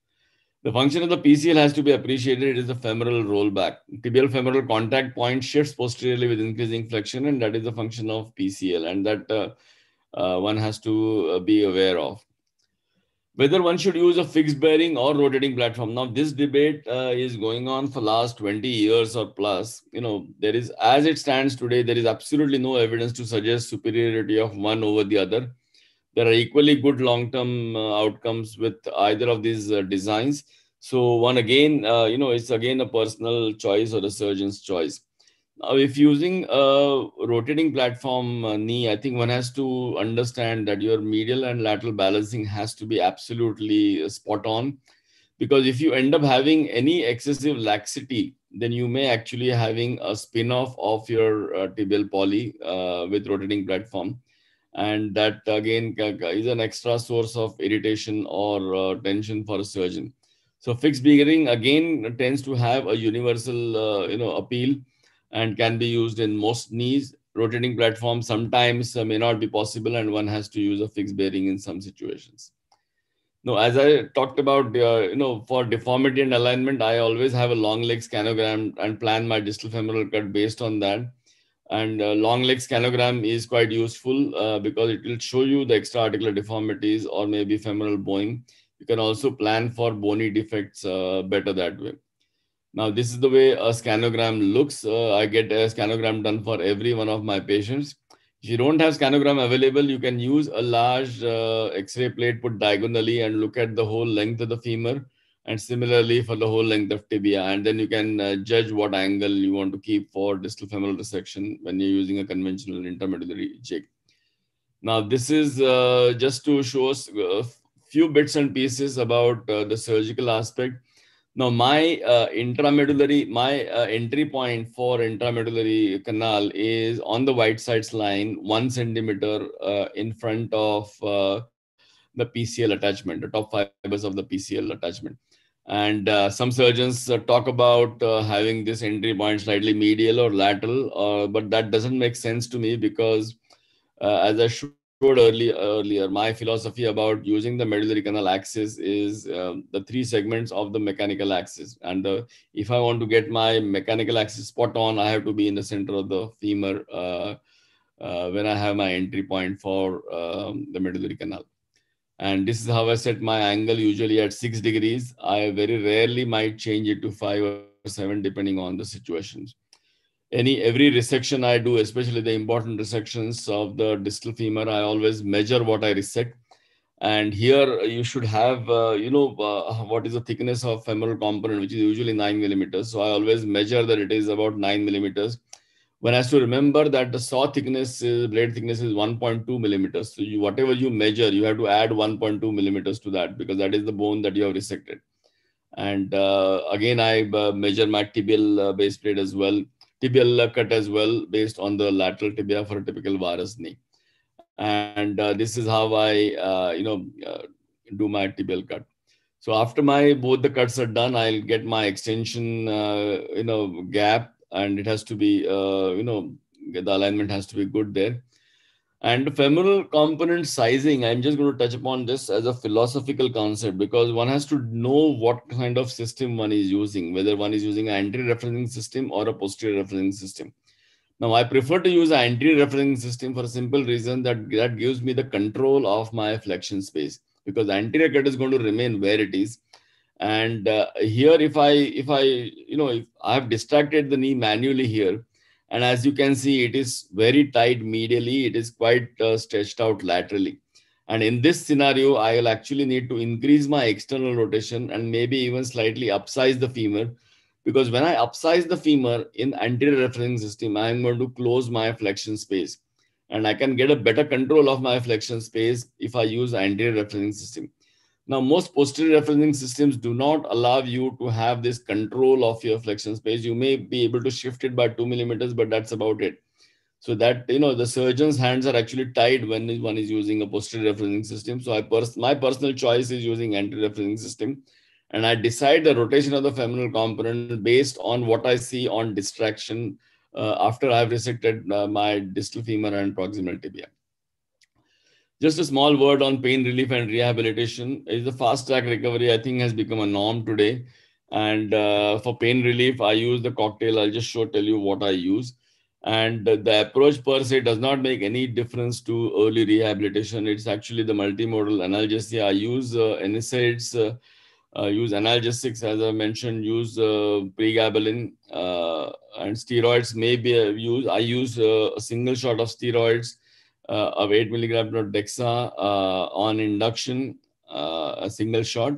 The function of the P C L has to be appreciated. It is the femoral rollback. Tibial femoral contact point shifts posteriorly with increasing flexion, and that is the function of P C L, and that uh, uh, one has to uh, be aware of. Whether one should use a fixed bearing or rotating platform. Now, this debate uh, is going on for last twenty years or plus. You know, there is, as it stands today, there is absolutely no evidence to suggest superiority of one over the other. There are equally good long-term uh, outcomes with either of these uh, designs. So one again, uh, you know, it's again a personal choice or a surgeon's choice. Now, if using a rotating platform uh, knee, I think one has to understand that your medial and lateral balancing has to be absolutely spot on. Because if you end up having any excessive laxity, then you may actually having a spin-off of your uh, tibial poly uh, with rotating platform. And that again is an extra source of irritation or uh, tension for a surgeon. So fixed bearing again tends to have a universal uh, you know appeal and can be used in most knees. Rotating platform sometimes uh, may not be possible, and one has to use a fixed bearing in some situations. Now, as I talked about, uh, you know, for deformity and alignment, I always have a long leg scanogram and plan my distal femoral cut based on that. And uh, long leg scanogram is quite useful uh, because it will show you the extra-articular deformities or maybe femoral bowing. You can also plan for bony defects uh, better that way. Now, this is the way a scanogram looks. Uh, I get a scanogram done for every one of my patients. If you don't have scanogram available, you can use a large uh, X-ray plate put diagonally and look at the whole length of the femur. And similarly for the whole length of tibia. And then you can uh, judge what angle you want to keep for distal femoral resection when you're using a conventional intermedullary jig. Now, this is uh, just to show us a few bits and pieces about uh, the surgical aspect. Now, my uh, intramedullary, my uh, entry point for intramedullary canal is on the white sides line, one centimeter uh, in front of uh, the P C L attachment, the top fibers of the P C L attachment. And uh, some surgeons uh, talk about uh, having this entry point slightly medial or lateral, uh, but that doesn't make sense to me because uh, as I showed early, earlier, my philosophy about using the medullary canal axis is uh, the three segments of the mechanical axis. And uh, if I want to get my mechanical axis spot on, I have to be in the center of the femur uh, uh, when I have my entry point for um, the medullary canal. And this is how I set my angle, usually at six degrees. I very rarely might change it to five or seven, depending on the situations. Any, every resection I do, especially the important resections of the distal femur, I always measure what I resect. And here you should have, uh, you know, uh, what is the thickness of femoral component, which is usually nine millimeters. So I always measure that it is about nine millimeters. One has to remember that the saw thickness, is, blade thickness is one point two millimeters. So you, whatever you measure, you have to add one point two millimeters to that, because that is the bone that you have resected. And uh, again, I uh, measure my tibial uh, base plate as well, tibial uh, cut as well, based on the lateral tibia for a typical varus knee. And uh, this is how I, uh, you know, uh, do my tibial cut. So after my both the cuts are done, I'll get my extension, uh, you know, gap, and it has to be, uh, you know, the alignment has to be good there. And femoral component sizing, I'm just going to touch upon this as a philosophical concept, because one has to know what kind of system one is using, whether one is using an anterior referencing system or a posterior referencing system. Now, I prefer to use an anterior referencing system for a simple reason that that gives me the control of my flexion space, because the anterior cut is going to remain where it is. And uh, here, if I, if I, you know, if I have distracted the knee manually here, and as you can see, it is very tight medially, it is quite uh, stretched out laterally. And in this scenario, I will actually need to increase my external rotation and maybe even slightly upsize the femur, because when I upsize the femur in anterior referencing system, I am going to close my flexion space, and I can get a better control of my flexion space if I use anterior referencing system. Now, most posterior referencing systems do not allow you to have this control of your flexion space. You may be able to shift it by two millimeters, but that's about it. So that, you know, the surgeon's hands are actually tied when one is using a posterior referencing system. So I pers- my personal choice is using anterior referencing system, and I decide the rotation of the femoral component based on what I see on distraction uh, after I've resected uh, my distal femur and proximal tibia. Just a small word on pain relief and rehabilitation. Is the fast track recovery, I think, has become a norm today. And uh, for pain relief, I use the cocktail. I'll just show tell you what I use. And uh, the approach per se does not make any difference to early rehabilitation. It's actually the multimodal analgesia. I use uh, N SAIDs, uh, uh, use analgesics, as I mentioned, use uh, pregabalin, uh, and steroids may be used. I use uh, a single shot of steroids uh, of eight milligrams of Dexa uh, on induction, uh, a single shot.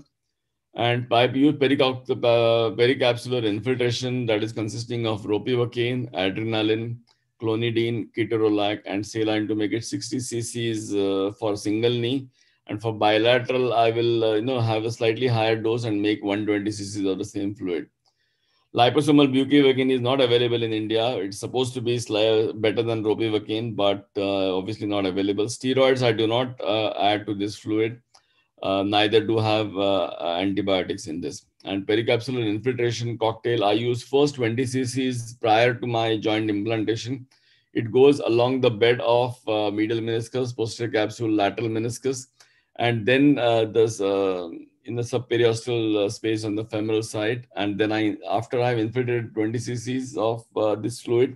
And I use pericac- uh, pericapsular infiltration, that is consisting of ropivacaine, adrenaline, clonidine, ketorolac, and saline to make it sixty cc's uh, for single knee. And for bilateral, I will uh, you know have a slightly higher dose and make one hundred twenty cc's of the same fluid. Liposomal bupivacaine is not available in India. It's supposed to be better than ropivacaine, but uh, obviously not available. Steroids, I do not uh, add to this fluid. Uh, neither do have uh, antibiotics in this. And pericapsular infiltration cocktail, I use first twenty cc's prior to my joint implantation. It goes along the bed of uh, medial meniscus, posterior capsule, lateral meniscus, and then uh, there's uh, in the subperiosteal uh, space on the femoral side. And then I, after I've infiltrated twenty cc's of uh, this fluid,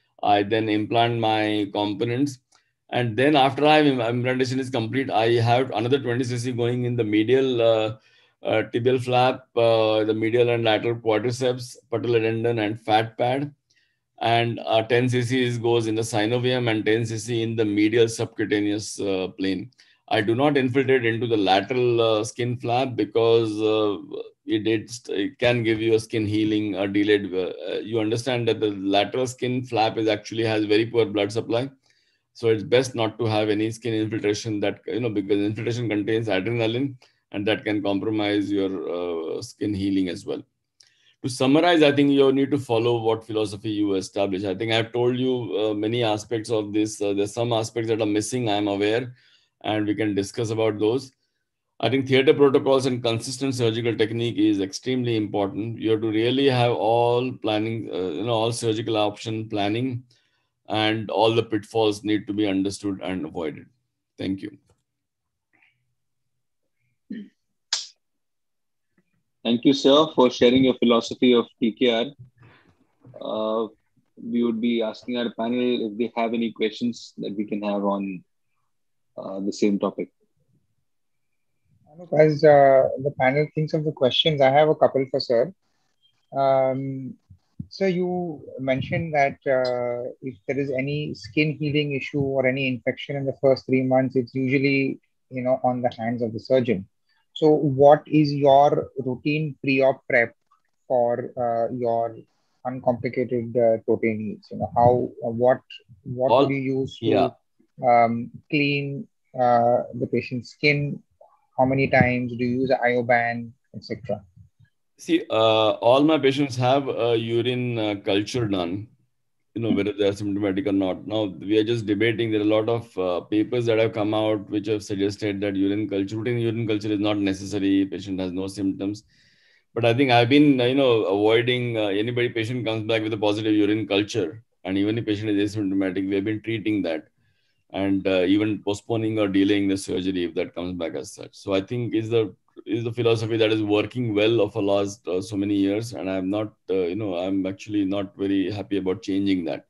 I then implant my components. And then after I implantation is complete, I have another twenty cc going in the medial uh, uh, tibial flap, uh, the medial and lateral quadriceps, patellar and fat pad. And uh, ten cc goes in the synovium and ten cc in the medial subcutaneous uh, plane. I do not infiltrate into the lateral uh, skin flap because uh, it, it can give you a skin healing or delayed. Uh, you understand that the lateral skin flap is actually has very poor blood supply. So it's best not to have any skin infiltration that, you know, because infiltration contains adrenaline and that can compromise your uh, skin healing as well. To summarize, I think you need to follow what philosophy you establish. I think I've told you uh, many aspects of this. Uh, there's some aspects that are missing, I'm aware, and we can discuss about those. I think theater protocols and consistent surgical technique is extremely important. You have to really have all planning, uh, you know, all surgical option planning, and all the pitfalls need to be understood and avoided. Thank you. Thank you, sir, for sharing your philosophy of T K R. Uh, we would be asking our panel if they have any questions that we can have on uh, the same topic. As uh, the panel thinks of the questions, I have a couple for sir. Um, so you mentioned that uh, if there is any skin healing issue or any infection in the first three months, it's usually you know, on the hands of the surgeon. So what is your routine pre-op prep for uh, your uncomplicated uh, total needs? You know, how, uh, what, what would All, you use yeah. to um, clean uh, the patient's skin? How many times do you use Ioban, et cetera? See, uh, all my patients have a urine uh, culture done, you know, whether they're symptomatic or not. Now, we are just debating. There are a lot of uh, papers that have come out which have suggested that urine culture, routine urine culture is not necessary. Patient has no symptoms. But I think I've been, uh, you know, avoiding uh, anybody, patient comes back with a positive urine culture. And even if patient is asymptomatic, we have been treating that and uh, even postponing or delaying the surgery if that comes back as such. So I think is the is the philosophy that is working well for last uh, so many years, and I'm not, uh, you know, I'm actually not very happy about changing that.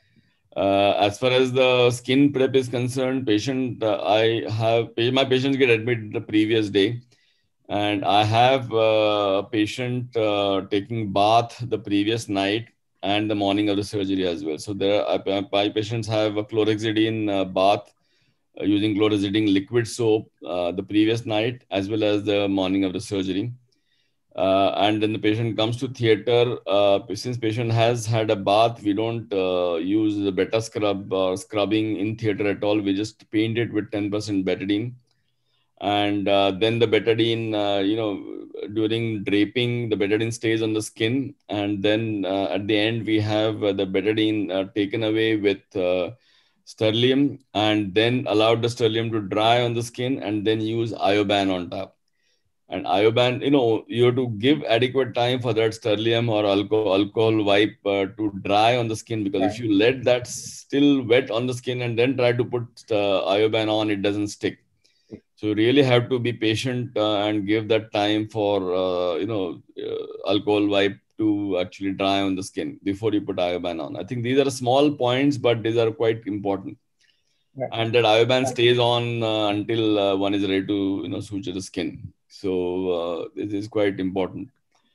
Uh, as far as the skin prep is concerned, patient, uh, I have my patients get admitted the previous day, and I have uh, a patient uh, taking bath the previous night and the morning of the surgery as well. So there, are, my patients have a chlorhexidine uh, bath uh, using chlorhexidine liquid soap uh, the previous night as well as the morning of the surgery. Uh, and then the patient comes to theater. Uh, since patient has had a bath, we don't uh, use the beta scrub or scrubbing in theater at all. We just paint it with ten percent betadine. And uh, then the betadine, uh, you know, during draping, the betadine stays on the skin. And then uh, at the end, we have uh, the betadine uh, taken away with uh, sterlium and then allowed the sterlium to dry on the skin and then use Ioban on top. And Ioban, you know, you have to give adequate time for that sterlium or alcohol, alcohol wipe uh, to dry on the skin, because Right. if you let that still wet on the skin and then try to put uh, Ioban on, it doesn't stick. So you really have to be patient uh, and give that time for, uh, you know, uh, alcohol wipe to actually dry on the skin before you put Ioban on. I think these are small points, but these are quite important. Right. And that Ioban stays on uh, until uh, one is ready to, you know, suture the skin. So uh, this is quite important.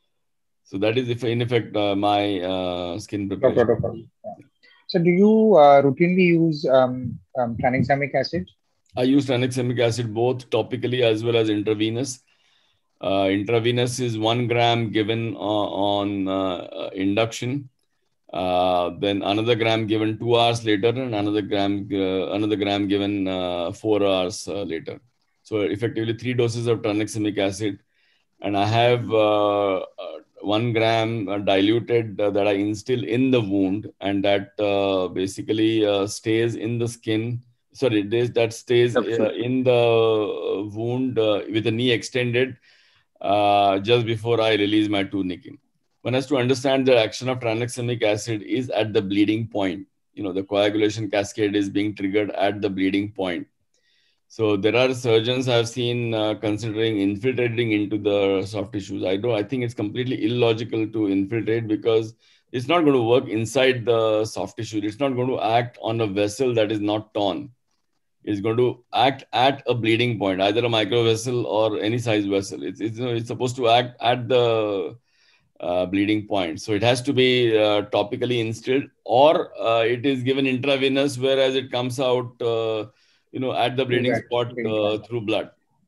So that is, if in effect, uh, my uh, skin preparation. Doctor Doctor. Yeah. So do you uh, routinely use um, um, tranexamic acid? I use tranexamic acid both topically as well as intravenous. Uh, intravenous is one gram given uh, on uh, induction. Uh, then another gram given two hours later, and another gram uh, another gram given uh, four hours uh, later. So effectively three doses of tranexamic acid, and I have uh, uh, one gram uh, diluted uh, that I instill in the wound, and that uh, basically uh, stays in the skin. Sorry, that stays uh, in the wound uh, with the knee extended uh, just before I release my tourniquet. One has to understand the action of tranexamic acid is at the bleeding point. You know, the coagulation cascade is being triggered at the bleeding point. So there are surgeons I've seen uh, considering infiltrating into the soft tissues. I don't. I think it's completely illogical to infiltrate, because it's not going to work inside the soft tissue. It's not going to act on a vessel that is not torn. It's going to act at a bleeding point, either a micro vessel or any size vessel. It's it's, you know, it's supposed to act at the uh, bleeding point. So it has to be uh, topically instilled, or uh, it is given intravenous, whereas it comes out, uh, you know, at the bleeding Exactly. spot uh, through blood.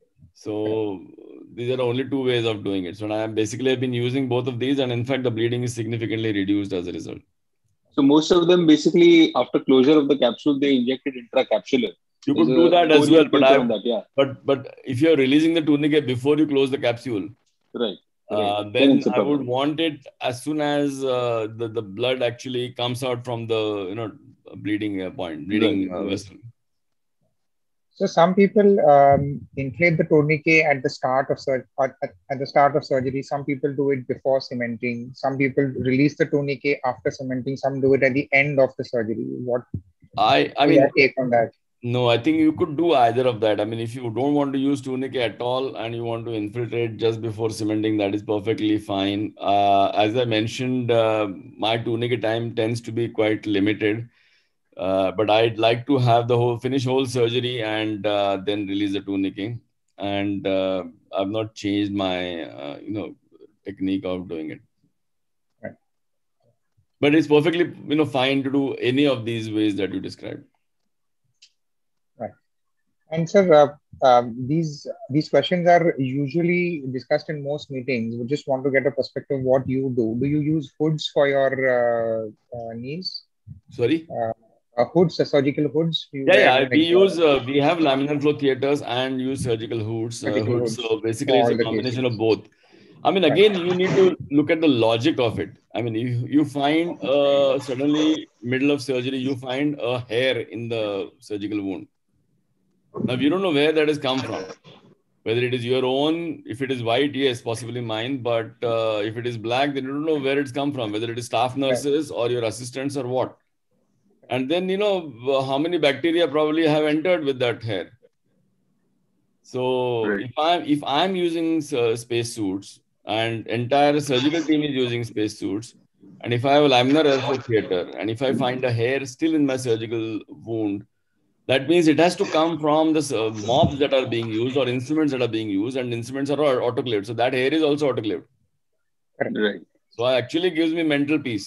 So these are the only two ways of doing it. So I basically have been using both of these, and in fact, the bleeding is significantly reduced as a result. So most of them basically, after closure of the capsule, they injected intracapsular. You could do that as well, but I, that, yeah. but but if you're releasing the tourniquet before you close the capsule, right, uh, right. then, then I would want it as soon as uh, the the blood actually comes out from the, you know, bleeding point, bleeding right, uh, vessel. So some people um, inflate the tourniquet at the start of surgery. At, at the start of surgery, some people do it before cementing. Some people release the tourniquet after cementing. Some do it at the end of the surgery. What I I mean, your take on that? No, I think you could do either of that. I mean, if you don't want to use tourniquet at all and you want to infiltrate just before cementing, that is perfectly fine. Uh, as I mentioned, uh, my tourniquet time tends to be quite limited, uh, but I'd like to have the whole finish whole surgery and uh, then release the tourniquet. And uh, I've not changed my uh, you know technique of doing it. Right. But it's perfectly you know fine to do any of these ways that you described. Right. And sir, uh, um, these these questions are usually discussed in most meetings. We just want to get a perspective of what you do. Do you use hoods for your uh, uh, knees? Sorry? Uh, uh, hoods, uh, surgical hoods you Yeah, wear yeah. like We use, uh, we have laminar flow theaters and use surgical hoods. Uh, surgical hoods. hoods So for basically, it's all a the combination of cases. both. I mean, Right. again, you need to look at the logic of it. I mean, if you find uh, suddenly middle of surgery, you find a hair in the surgical wound. Now, you don't know where that has come from. Whether it is your own, if it is white, yes, possibly mine. But uh, if it is black, then you don't know where it's come from, whether it is staff nurses or your assistants or what. And then, you know, how many bacteria probably have entered with that hair. So Right. if I'm if I'm using uh, space suits and entire surgical team is using space suits, and if I have a laminar airflow theater, and if I find a hair still in my surgical wound, that means it has to come from the uh, mobs that are being used or instruments that are being used, and instruments are autoclaved. So that hair is also autoclaved. Right. So it actually gives me mental peace.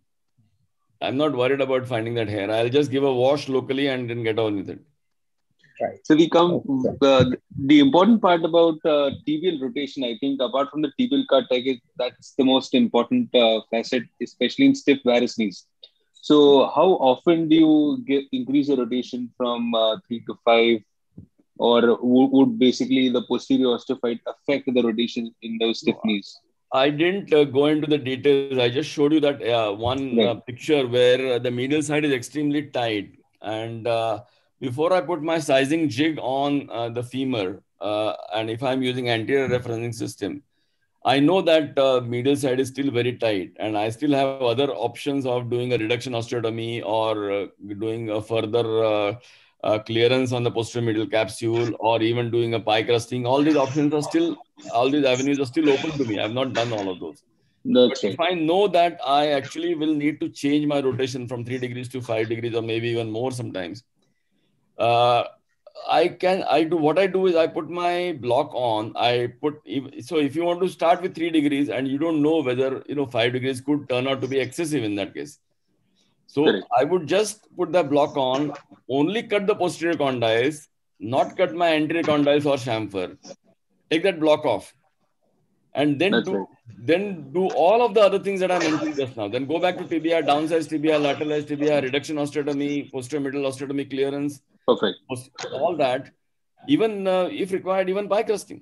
I'm not worried about finding that hair. I'll just give a wash locally and then get on with it. Right. So we come, Okay. uh, the important part about uh, tibial rotation, I think, apart from the tibial cut, I guess that's the most important uh, facet, especially in stiff varus knees. So how often do you get, increase your rotation from uh, three to five, or w- would basically the posterior osteophyte affect the rotation in those stiff knees? I didn't uh, go into the details. I just showed you that uh, one uh, Right. picture where uh, the medial side is extremely tight. And uh, before I put my sizing jig on uh, the femur, uh, and if I'm using anterior referencing system, I know that uh, medial side is still very tight, and I still have other options of doing a reduction osteotomy or uh, doing a further uh, uh, clearance on the posterior medial capsule, or even doing a pie crusting. All these options are still, all these avenues are still open to me. I've not done all of those. But That's if right. I know that I actually will need to change my rotation from three degrees to five degrees, or maybe even more sometimes, uh, I can, I do, what I do is I put my block on. I put, so if you want to start with three degrees and you don't know whether, you know, five degrees could turn out to be excessive in that case. So Correct. I would just put the block on, only cut the posterior condyles, not cut my anterior condyles or chamfer. Take that block off, and then That's do right. then do all of the other things that I mentioned just now. Then go back to tibia, downsize tibia, lateralized tibia, reduction osteotomy, posterior middle osteotomy clearance, Perfect. all that, even uh, if required, even pie crusting.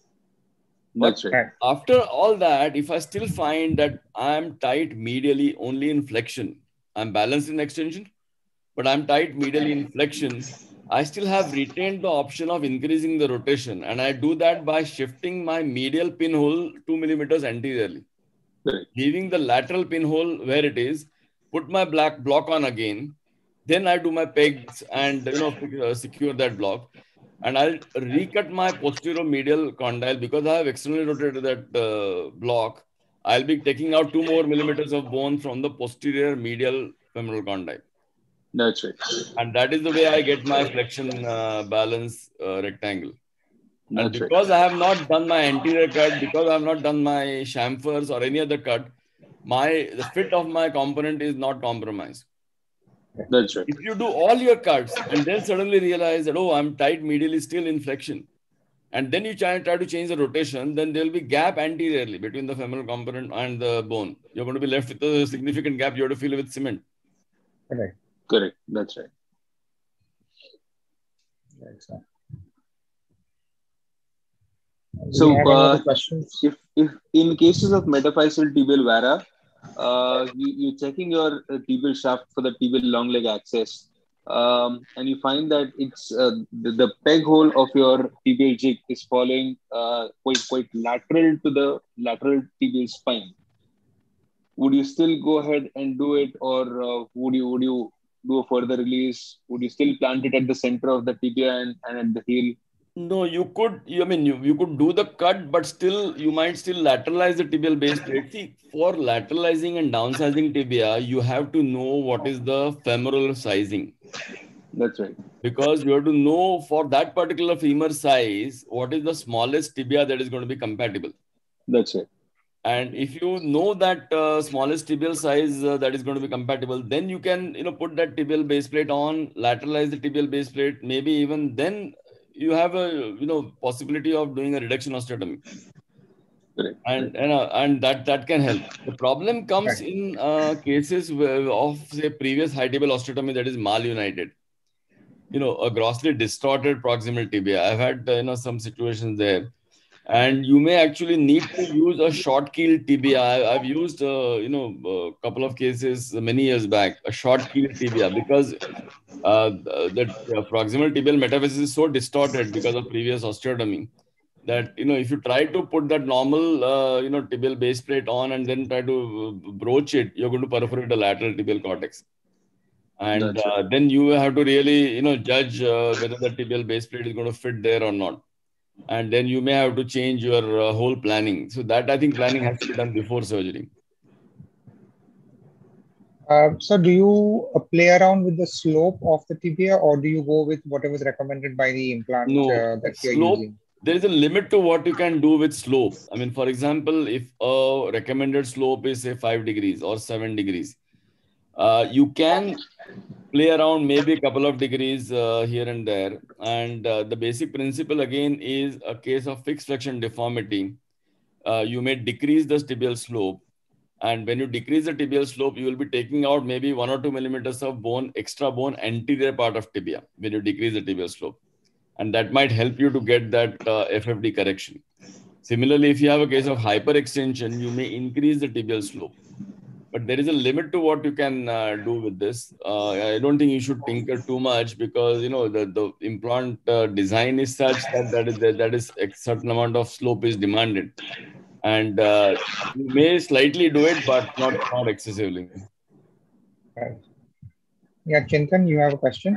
But That's right. Right. after all that, if I still find that I'm tight medially only in flexion, I'm balanced in extension, but I'm tight medially in flexion, I still have retained the option of increasing the rotation. And I do that by shifting my medial pinhole two millimeters anteriorly, Correct. leaving the lateral pinhole where it is, put my black block on again. Then I do my pegs and, you know, uh, secure that block. And I'll recut my posterior medial condyle because I have externally rotated that uh, block. I'll be taking out two more millimeters of bone from the posterior medial femoral condyle. That's right. And that is the way I get my flexion uh, balance uh, rectangle. And That's right. because I have not done my anterior cut, because I have not done my chamfers or any other cut, my the fit of my component is not compromised. That's right. If you do all your cuts and then suddenly realize that, oh, I'm tight medially still in flexion, and then you try, try to change the rotation, then there will be gap anteriorly between the femoral component and the bone. You're going to be left with a significant gap you have to fill with cement. Correct. Correct. That's right. Right, sir. Do So, we have any uh, other questions? if, if in cases of metaphyseal tibial vara, uh, you, you're checking your uh, tibial shaft for the tibial long leg access, um, and you find that it's uh, the, the peg hole of your tibial jig is following uh, quite quite lateral to the lateral tibial spine. Would you still go ahead and do it, or uh, would you would you do a further release? Would you still plant it at the center of the tibia and, and at the heel? No, you could, I mean, you, you could do the cut, but still, you might still lateralize the tibial base plate. See, for lateralizing and downsizing tibia, you have to know what is the femoral sizing. That's right. Because you have to know for that particular femur size, what is the smallest tibia that is going to be compatible. That's right. And if you know that uh, smallest tibial size uh, that is going to be compatible, then you can, you know, put that tibial base plate on, lateralize the tibial base plate. Maybe even then you have a, you know, possibility of doing a reduction osteotomy. Correct. And and, uh, and that that can help. The problem comes Right. in uh, cases where, of say previous high tibial osteotomy that is malunited, you know, a grossly distorted proximal tibia. I've had uh, you know some situations there, and you may actually need to use a short keel tibia. I, I've used uh, you know a couple of cases many years back, a short keel tibia, because uh, the, the proximal tibial metaphysis is so distorted because of previous osteotomy that, you know, if you try to put that normal uh, you know tibial base plate on and then try to uh, broach it, you're going to perforate the lateral tibial cortex. And That's uh, then you have to really, you know, judge uh, whether the tibial base plate is going to fit there or not. And then you may have to change your uh, whole planning. So that, I think, planning has to be done before surgery. Uh, so do you uh, play around with the slope of the tibia, or do you go with whatever is recommended by the implant No, uh, that you're slope, using? there is a limit to what you can do with slope. I mean, for example, if a recommended slope is say five degrees or seven degrees, uh, you can play around maybe a couple of degrees uh, here and there. And uh, the basic principle again is a case of fixed flexion deformity. Uh, you may decrease the tibial slope. And when you decrease the tibial slope, you will be taking out maybe one or two millimeters of bone, extra bone, anterior part of tibia when you decrease the tibial slope. And that might help you to get that uh, F F D correction. Similarly, if you have a case of hyperextension, you may increase the tibial slope. But there is a limit to what you can uh, do with this. Uh, I don't think you should tinker too much, because, you know, the, the implant uh, design is such that that is, that is a certain amount of slope is demanded. And uh, you may slightly do it, but not, not excessively. Right. Yeah, Chintan, you have a question?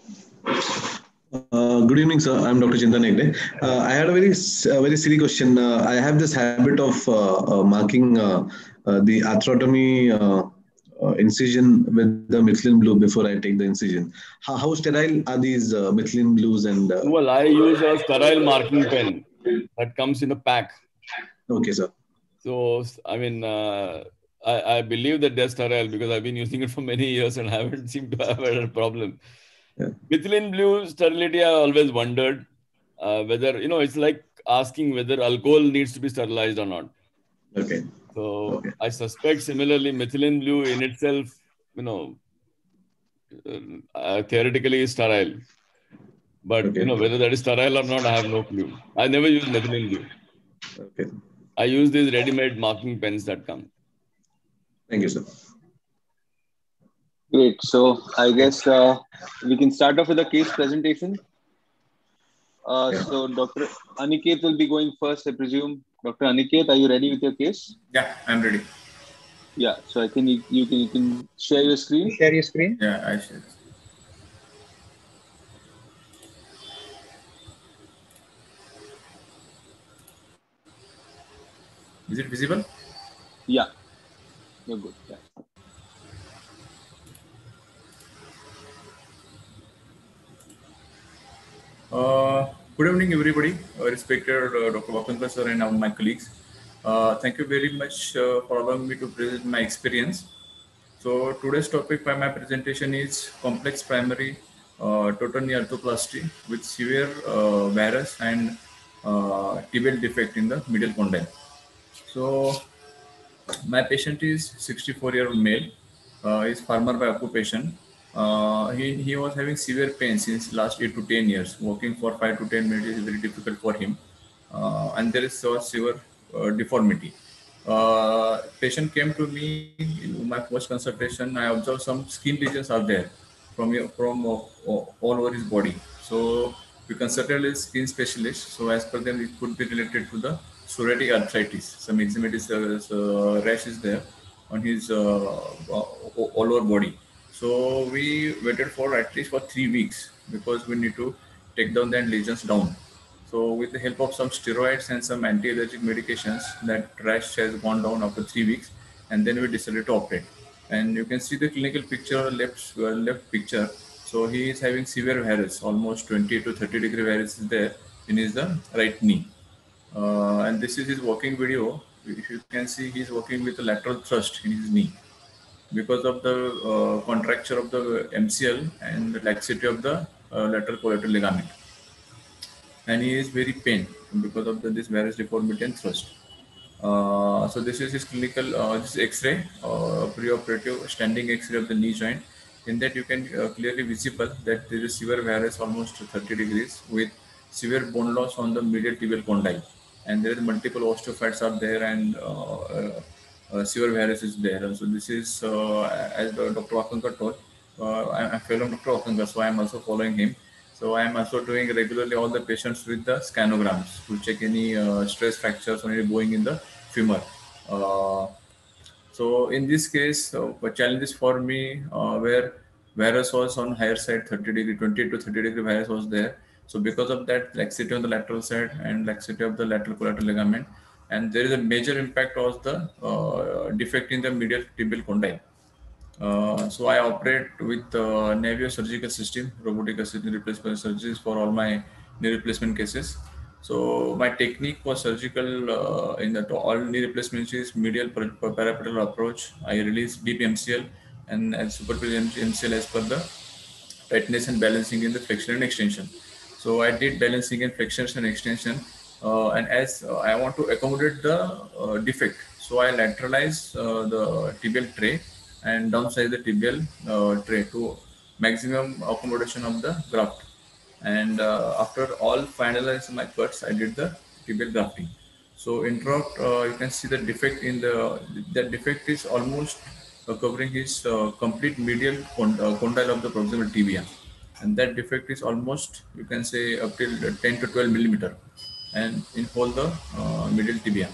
Uh, good evening, sir. I'm Doctor Chintan Hegde. Uh, I had a very, uh, very silly question. Uh, I have this habit of uh, uh, marking uh, uh, the arthrotomy uh, uh, incision with the methylene blue before I take the incision. How, how sterile are these uh, methylene blues? And uh, Well, I use a sterile marking pen that comes in a pack. Okay, sir. So, I mean, uh, I, I believe that they're sterile because I've been using it for many years and I haven't seemed to have had a problem. Yeah. Methylene blue sterility, I always wondered uh, whether, you know, it's like asking whether alcohol needs to be sterilized or not. Okay. So Okay. I suspect similarly, methylene blue in itself, you know, uh, theoretically is sterile. But, Okay. you know, whether that is sterile or not, I have no clue. I never use methylene blue. Okay. I use these ready-made marking pens that come. Thank you, sir. Great. So I guess uh, we can start off with a case presentation. Uh, Yeah. So Doctor Aniket will be going first, I presume. Doctor Aniket, are you ready with your case? Yeah, I'm ready. Yeah. So I think you, you can you can share your screen. Share your screen. Yeah, I share. Is it visible? Yeah. You're good. Yeah. Uh, good evening, everybody. Uh, respected uh, Doctor Vakankar sir and all my colleagues. Uh, thank you very much uh, for allowing me to present my experience. So today's topic by my presentation is complex primary uh, total knee arthroplasty with severe uh, varus and uh, tibial defect in the middle condyle. So my patient is sixty-four year old male. Uh, he's farmer by occupation. Uh, he, he was having severe pain since last eight to ten years. Walking for five to ten minutes is very difficult for him. Uh, and there is so severe uh, deformity. Uh, patient came to me in my first consultation. I observed some skin lesions are there from from uh, all over his body. So we consulted a skin specialist. So as per them, it could be related to the psoriatic arthritis. Some eczematous uh, rash is there on his uh, all over body. So we waited for at least for three weeks because we need to take down that lesions down. So with the help of some steroids and some anti-allergic medications, that rash has gone down after three weeks, and then we decided to operate. And you can see the clinical picture, left uh, left picture. So he is having severe varus, almost twenty to thirty degree varus is there in his uh, right knee. Uh, and this is his walking video. if you can see, he's working with a lateral thrust in his knee because of the uh, contracture of the M C L and the laxity of the uh, lateral collateral ligament. And he is very pain because of the, this varus deformity and thrust. Uh, so this is his clinical, uh, this is X-ray, uh, preoperative standing X-ray of the knee joint. In that you can uh, clearly visible that there is severe varus almost thirty degrees with severe bone loss on the medial tibial condyle, and there is multiple osteophytes are there, and uh, uh, uh, severe varus is there. So this is uh, as Doctor Wakankar told. Uh, I, I follow Doctor Wakankar, so I am also following him. So I am also doing regularly all the patients with the scanograms to check any uh, stress fractures or any bowing in the femur. Uh, so in this case, uh, challenges for me uh, where varus was on higher side, thirty degree, twenty to thirty degree varus was there. So because of that, laxity on the lateral side and laxity of the lateral collateral ligament, and there is a major impact of the uh, defect in the medial tibial condyle. Uh, so I operate with uh, Navio surgical system, robotic assisted replacement surgeries for all my knee replacement cases. So my technique for surgical uh, in the all knee replacements is medial parapetalar approach. I release deep M C L and, and superficial M C L as per the tightness and balancing in the flexion and extension. So I did balancing and flexion and extension, uh, and as uh, I want to accommodate the uh, defect, so I lateralize uh, the tibial tray and downsize the tibial uh, tray to maximum accommodation of the graft. And uh, after all finalized my cuts, I did the tibial grafting. So in graft, uh, you can see the defect in the, that defect is almost uh, covering his uh, complete medial cond uh, condyle of the proximal tibia. And that defect is almost, you can say, up till ten to twelve millimeter and in whole the uh, medial tibia.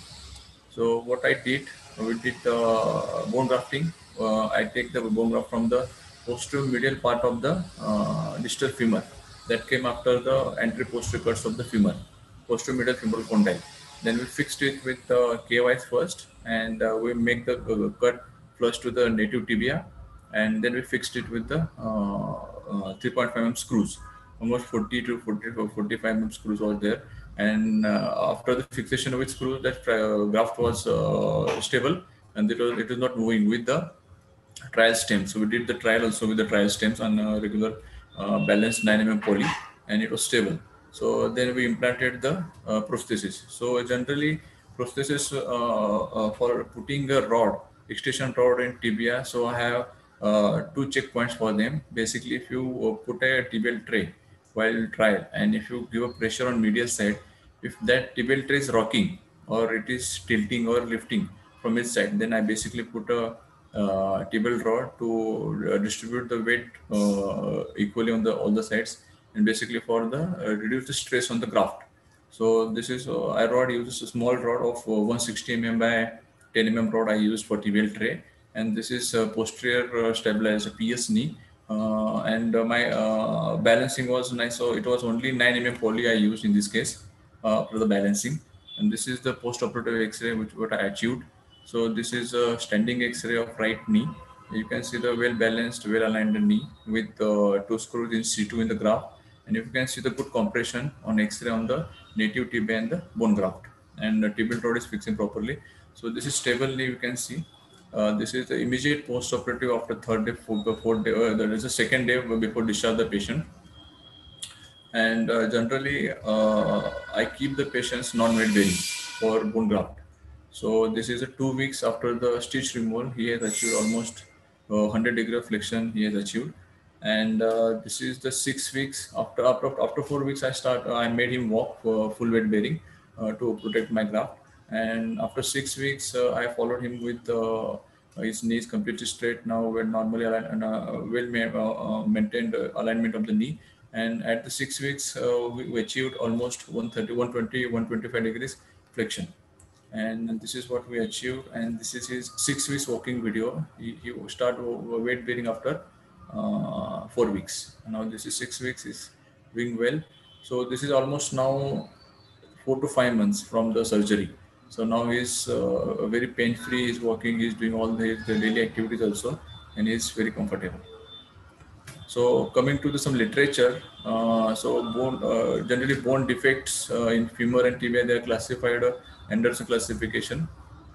So what I did, we did uh, bone grafting. Uh, I take the bone graft from the posterior medial part of the uh, distal femur that came after the anterior-posterior cuts of the femur, posterior medial femoral condyle. Then we fixed it with uh, K Ys first, and uh, we make the uh, cut flush to the native tibia, and then we fixed it with the uh, uh, three point five millimeter screws, almost forty to forty, forty-five millimeter screws was there. And uh, after the fixation with screws, that uh, graft was uh, stable, and it was, it was not moving with the trial stems. So we did the trial also with the trial stems on a regular uh, balanced nine millimeter poly, and it was stable. So then we implanted the uh, prosthesis. So generally prosthesis uh, uh, for putting a rod, extension rod in tibia. So I have uh, two checkpoints for them. Basically, if you uh, put a tibial tray while trial, and if you give a pressure on medial side, if that tibial tray is rocking or it is tilting or lifting from its side, then I basically put a uh, tibial rod to uh, distribute the weight uh, equally on the all the sides, and basically for the uh, reduce the stress on the graft. So this is uh, I rod uses a small rod of uh, one hundred sixty millimeters by ten millimeters rod I used for tibial tray, and this is uh, posterior uh, stabilized P S knee. Uh, and uh, my uh, balancing was nice, so it was only nine millimeter poly I used in this case uh, for the balancing. And this is the post-operative X-ray which what I achieved. So this is a standing X-ray of right knee. You can see the well-balanced, well-aligned knee with uh, two screws in C two in the graft, and if you can see the good compression on X-ray on the native tibia and the bone graft, and the tibial rod is fixing properly. So this is stable knee. You can see. Uh, this is the immediate post-operative after third day, fourth, fourth day, uh, there is a second day before discharge the patient. And uh, generally, uh, I keep the patients non-weight bearing for bone graft. So this is a two weeks after the stitch removal. He has achieved almost uh, one hundred degree of flexion. He has achieved, and uh, this is the six weeks after after after four weeks. I start. Uh, I made him walk for full weight bearing uh, to protect my graft. And after six weeks, uh, I followed him with uh, his knees completely straight now, we're normally aligned and uh, well uh, maintained uh, alignment of the knee. And at the six weeks, uh, we, we achieved almost one thirty, one twenty, one twenty-five degrees flexion. And this is what we achieved. And this is his six weeks walking video. He, he started weight bearing after uh, four weeks. And now this is six weeks, is doing well. So this is almost now four to five months from the surgery. So now he's uh, very pain-free, he's walking, he's doing all the, the daily activities also, and he's very comfortable. So coming to the, some literature, uh, so bone, uh, generally bone defects uh, in femur and tibia, they are classified uh, Anderson classification.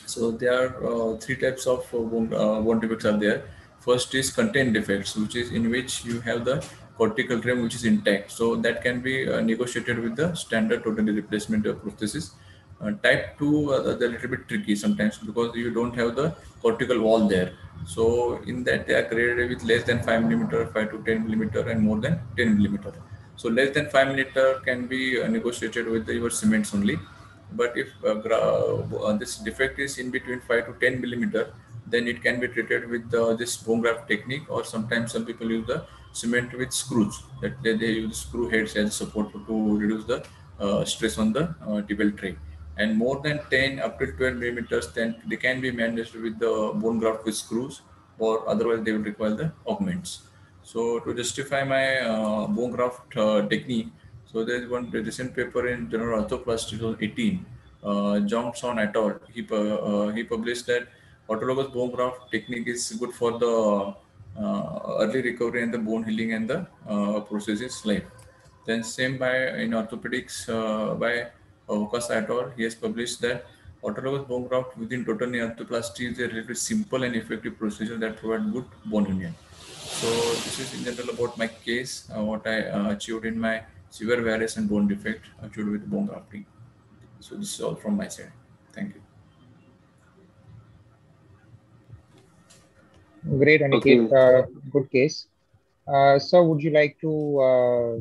So there are uh, three types of uh, bone, uh, bone defects are there. First is content defects, which is in which you have the cortical rim which is intact. So that can be uh, negotiated with the standard total replacement of prosthesis. Uh, type two, uh, they're a little bit tricky sometimes because you don't have the cortical wall there. So in that they are graded with less than five millimeter, five to ten millimeter, and more than ten millimeter. So less than five millimeter can be uh, negotiated with the, your cements only. But if uh, uh, this defect is in between five to ten millimeter, then it can be treated with uh, this bone graft technique, or sometimes some people use the cement with screws. That they, they use screw heads as support to reduce the uh, stress on the uh, tibial tray. And more than ten up to twelve millimeters, then they can be managed with the bone graft with screws, or otherwise they will require the augments. So to justify my uh, bone graft uh, technique, so there is one recent paper in Journal Arthroplasty twenty eighteen. Uh, Johnson et al. He uh, he published that autologous bone graft technique is good for the uh, early recovery and the bone healing and the uh, prosthesis life. Then same by in orthopedics uh, by Okas et al. He has published that autologous bone graft within total knee arthroplasty is a relatively simple and effective procedure that provides good bone union. So this is in general about my case, uh, what I uh, achieved in my severe varus and bone defect achieved with bone grafting. So this is all from my side. Thank you. Great, Aniket. Okay. Uh, good case. Uh, so would you like to uh,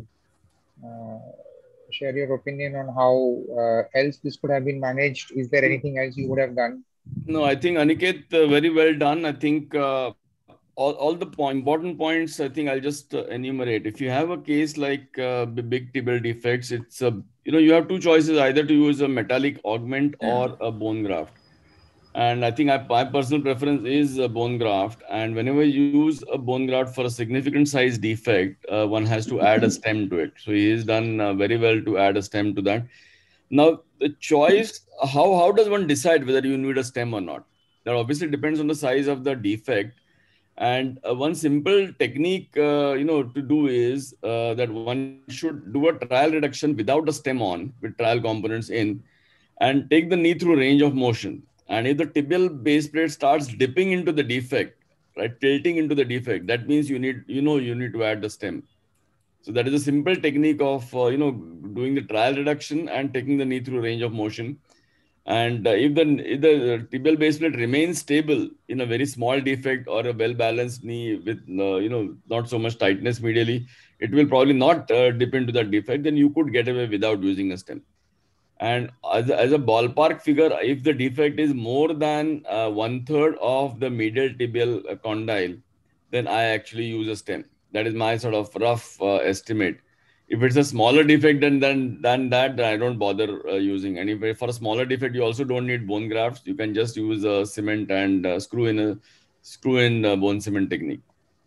uh, share your opinion on how uh, else this could have been managed? Is there anything else you would have done? No, I think Aniket, uh, very well done. I think uh, all, all the point, important points, I think I'll just uh, enumerate. If you have a case like uh, big tibial defects, it's a, you know, you have two choices, either to use a metallic augment or a bone graft. And I think I, my personal preference is a bone graft. And whenever you use a bone graft for a significant size defect, uh, one has to add a stem to it. So he has done uh, very well to add a stem to that. Now, the choice, how, how does one decide whether you need a stem or not? That obviously depends on the size of the defect. And uh, one simple technique, uh, you know, to do is uh, that one should do a trial reduction without a stem on, with trial components in, and take the knee through range of motion. And if the tibial base plate starts dipping into the defect, right, tilting into the defect, that means you need, you know, you need to add the stem. So that is a simple technique of, uh, you know, doing the trial reduction and taking the knee through range of motion. And uh, if, the, if the tibial base plate remains stable in a very small defect or a well-balanced knee with, uh, you know, not so much tightness medially, it will probably not uh, dip into that defect. Then you could get away without using a stem. And as a, as a ballpark figure, if the defect is more than uh, one third of the medial tibial condyle, then I actually use a stem. That is my sort of rough uh, estimate. If it's a smaller defect than, than, than that, then I don't bother uh, using. And if for a smaller defect, you also don't need bone grafts. You can just use a cement and uh, screw in a screw in a bone cement technique.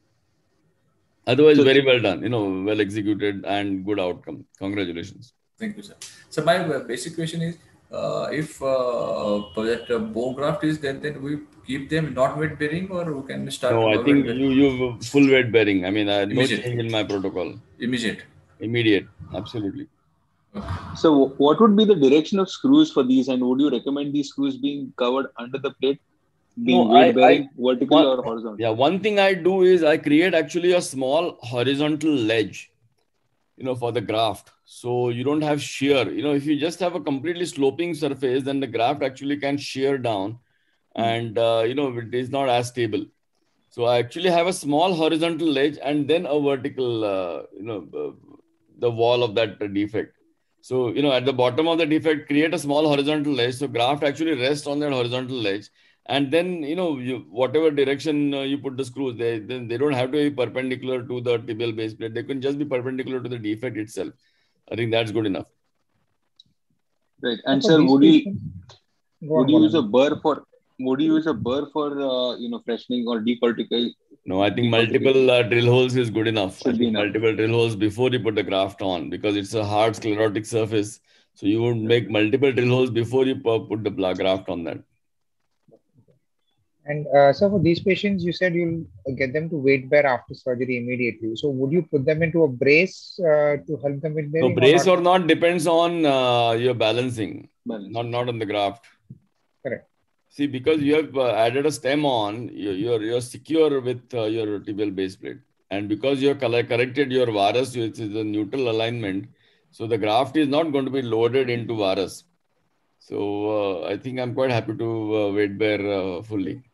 Otherwise, so, very well done. You know, well executed and good outcome. Congratulations. Thank you, sir. So my basic question is, uh, if uh, that uh, bone graft is then then we keep them not weight bearing, or we can start? No, I think you you full weight bearing. I mean, uh, no change in my protocol. Immediate. Immediate, absolutely. Okay. So, what would be the direction of screws for these, and would you recommend these screws being covered under the plate, being no, weight bearing, I, vertical one, or horizontal? Yeah, one thing I do is I create actually a small horizontal ledge, you know, for the graft. So you don't have shear. You know, if you just have a completely sloping surface, then the graft actually can shear down, and uh, you know, it is not as stable. So I actually have a small horizontal ledge and then a vertical, uh, you know, uh, the wall of that defect. So, you know, at the bottom of the defect, create a small horizontal ledge. So graft actually rests on that horizontal ledge. And then, you know, you, whatever direction uh, you put the screws, they, then they don't have to be perpendicular to the tibial base plate. They can just be perpendicular to the defect itself. I think that's good enough. Right. And sir, would you, would you use a burr for, would you use a burr for, uh, you know, freshening or decortical? No, I think multiple uh, drill holes is good enough. I think multiple drill holes before you put the graft on, because it's a hard sclerotic surface. So you would make multiple drill holes before you put the graft on that. And uh, so for these patients, you said you'll get them to weight bear after surgery immediately. So would you put them into a brace uh, to help them with bearing? No, brace or not, or not depends on uh, your balancing, Balance. not not on the graft. Correct. See, because you have uh, added a stem on, you're, you're, you're secure with uh, your tibial base plate. And because you have corrected your varus, which is a neutral alignment, so the graft is not going to be loaded into varus. So uh, I think I'm quite happy to uh, weight bear uh, fully.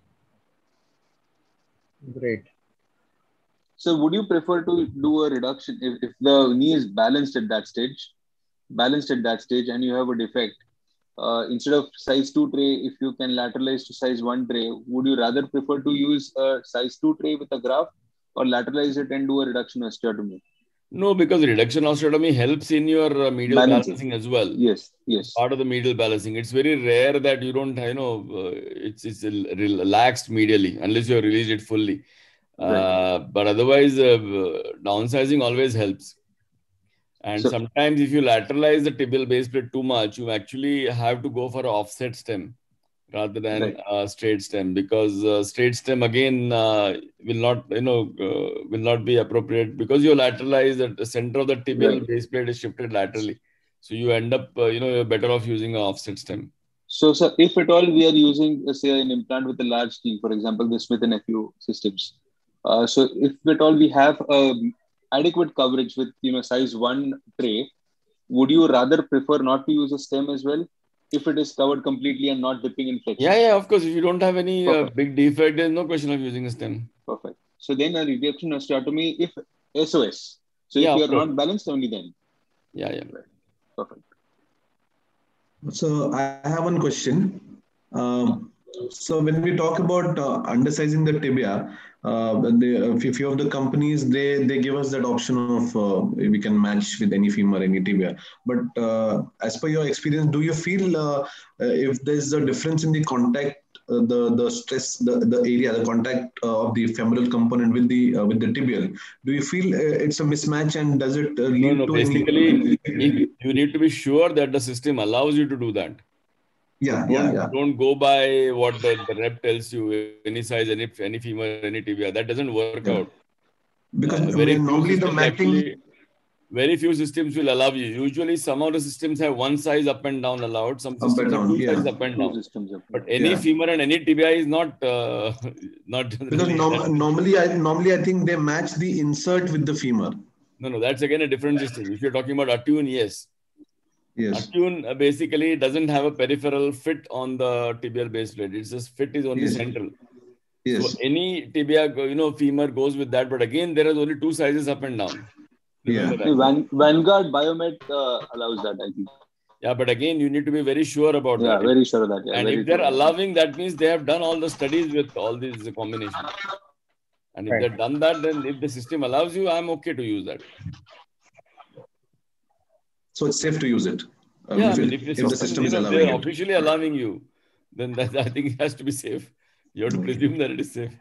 Great. So would you prefer to do a reduction if, if the knee is balanced at that stage, balanced at that stage and you have a defect? Uh, instead of size two tray, if you can lateralize to size one tray, would you rather prefer to use a size two tray with a graft or lateralize it and do a reduction osteotomy? No, because reduction osteotomy helps in your uh, medial balancing. balancing as well. Yes, yes. Part of the medial balancing. It's very rare that you don't, you know, uh, it's it's relaxed medially unless you have released it fully. Uh, right. But otherwise, uh, downsizing always helps. And so, sometimes if you lateralize the tibial base plate too much, you actually have to go for an offset stem rather than right. a straight stem, because uh, straight stem again uh, will not, you know, uh, will not be appropriate because you lateralize that the center of the tibial right. base plate is shifted laterally. So you end up, uh, you know, you're better off using an offset stem. So, sir, if at all we are using, uh, say, an implant with a large team, for example, the Smith and Nephew systems. Uh, so if at all we have a adequate coverage with, you know, size one tray, would you rather prefer not to use a stem as well if it is covered completely and not dipping in flexion? Yeah, yeah, of course. If you don't have any uh, big defect, there's no question of using a stem. Perfect. So then a reduction osteotomy if S O S. So yeah, if you are not balanced, only then. Yeah, yeah. Right. Perfect. So I have one question. Um, so when we talk about uh, undersizing the tibia, Uh, the, a few of the companies, they they give us that option of uh, we can match with any femur, any tibia. But uh, as per your experience, do you feel uh, if there's a difference in the contact, uh, the the stress, the, the area, the contact uh, of the femoral component with the uh, with the tibial, do you feel uh, it's a mismatch, and does it uh, lead no, no, to basically, any... you need to be sure that the system allows you to do that. Yeah, don't, yeah, yeah. Don't go by what the, the rep tells you, any size, any, any femur, any tibia. That doesn't work yeah. out. Because uh, very normally the matching... Actually, very few systems will allow you. Usually some of the systems have one size up and down allowed. Some systems up and down, have two yeah. sizes up and down. Systems up. But any yeah. femur and any tibia is not... Uh, not because norm normally, I, normally I think they match the insert with the femur. No, no, that's again a different system. If you're talking about Attune, yes. Yes. Attune uh, basically doesn't have a peripheral fit on the tibial base plate. It's just fit is only yes. central. Yes. So any tibia, you know, femur goes with that. But again, there is only two sizes up and down. Remember yeah. Van Vanguard Biomed uh, allows that, I think. Yeah, but again, you need to be very sure about yeah, that. Yeah, very sure of that. Yeah, and if they're sure. allowing, that means they have done all the studies with all these combinations. And if right. they've done that, then if the system allows you, I'm okay to use that. So it's safe to use it. Um, yeah, if, I mean, if, the, if system, the system is you know, allowing they're it. officially allowing you, then that, I think it has to be safe. You have to presume that it is safe.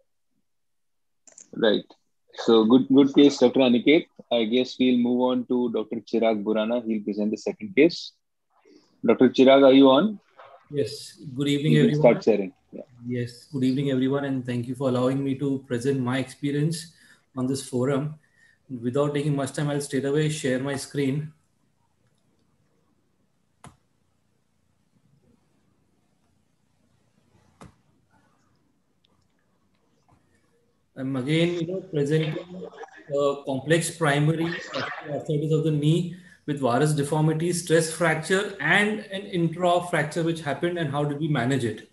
Right. So good, good case, Doctor Aniket. I guess we'll move on to Doctor Chirag Burana. He'll present the second case. Doctor Chirag, are you on? Yes. Good evening, you everyone. Start sharing. Yeah. Yes. Good evening, everyone, and thank you for allowing me to present my experience on this forum. Without taking much time, I'll straight away share my screen. I'm again, you know, presenting a complex primary arthritis of the knee with varus deformity, stress fracture, and an intra fracture which happened, and how did we manage it?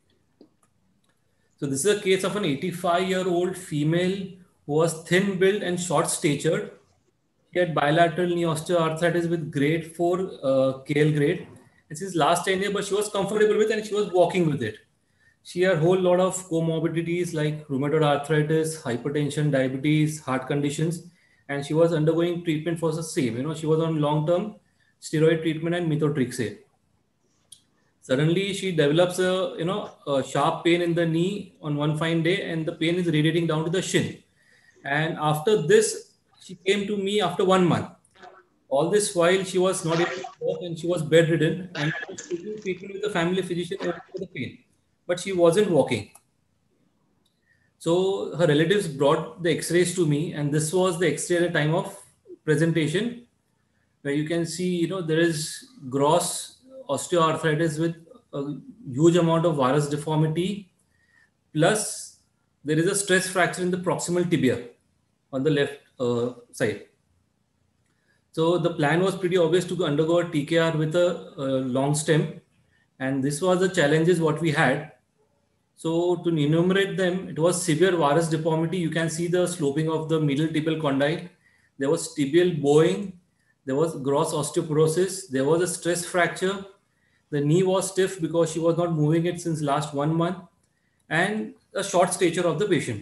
So this is a case of an eighty-five-year-old female who was thin-built and short-statured. She had bilateral knee osteoarthritis with grade four uh, K L grade. This is last ten years, but she was comfortable with it and she was walking with it. She had a whole lot of comorbidities like rheumatoid arthritis, hypertension, diabetes, heart conditions, and she was undergoing treatment for the same. You know, she was on long-term steroid treatment and methotrexate. Suddenly, she develops a you know a sharp pain in the knee on one fine day, and the pain is radiating down to the shin. And after this, she came to me after one month. All this while, she was not able to walk and she was bedridden, and she was taking treatment with the family physician for the pain. But she wasn't walking. So her relatives brought the x-rays to me, and this was the x-ray at the time of presentation, where you can see, you know, there is gross osteoarthritis with a huge amount of varus deformity, plus there is a stress fracture in the proximal tibia on the left uh, side. So the plan was pretty obvious to undergo a T K R with a, a long stem, and this was the challenges what we had. So to enumerate them, it was severe varus deformity. You can see the sloping of the middle tibial condyle. There was tibial bowing. There was gross osteoporosis. There was a stress fracture. The knee was stiff because she was not moving it since last one month, and a short stature of the patient.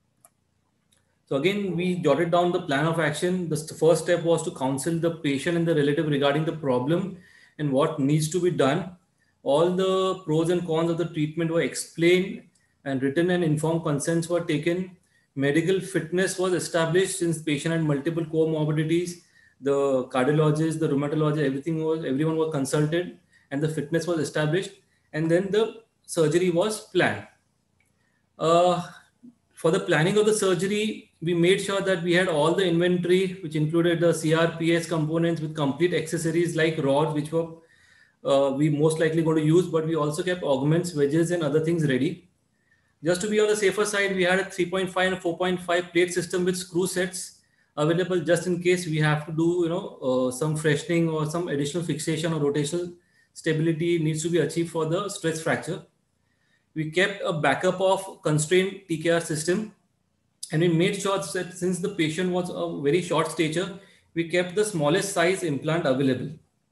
So again, we jotted down the plan of action. The first step was to counsel the patient and the relative regarding the problem and what needs to be done. All the pros and cons of the treatment were explained, and written and informed consents were taken. Medical fitness was established since the patient had multiple comorbidities. The cardiologist, the rheumatologist, everything was, everyone was consulted, and the fitness was established. And then the surgery was planned. Uh, for the planning of the surgery, we made sure that we had all the inventory, which included the C R P S components with complete accessories like rods, which were uh, we most likely going to use, but we also kept augments, wedges, and other things ready. Just to be on the safer side, we had a three point five and four point five plate system with screw sets available just in case we have to do, you know, uh, some freshening or some additional fixation or rotational stability needs to be achieved for the stress fracture. We kept a backup of constrained T K R system, and we made sure that since the patient was a very short stature, we kept the smallest size implant available.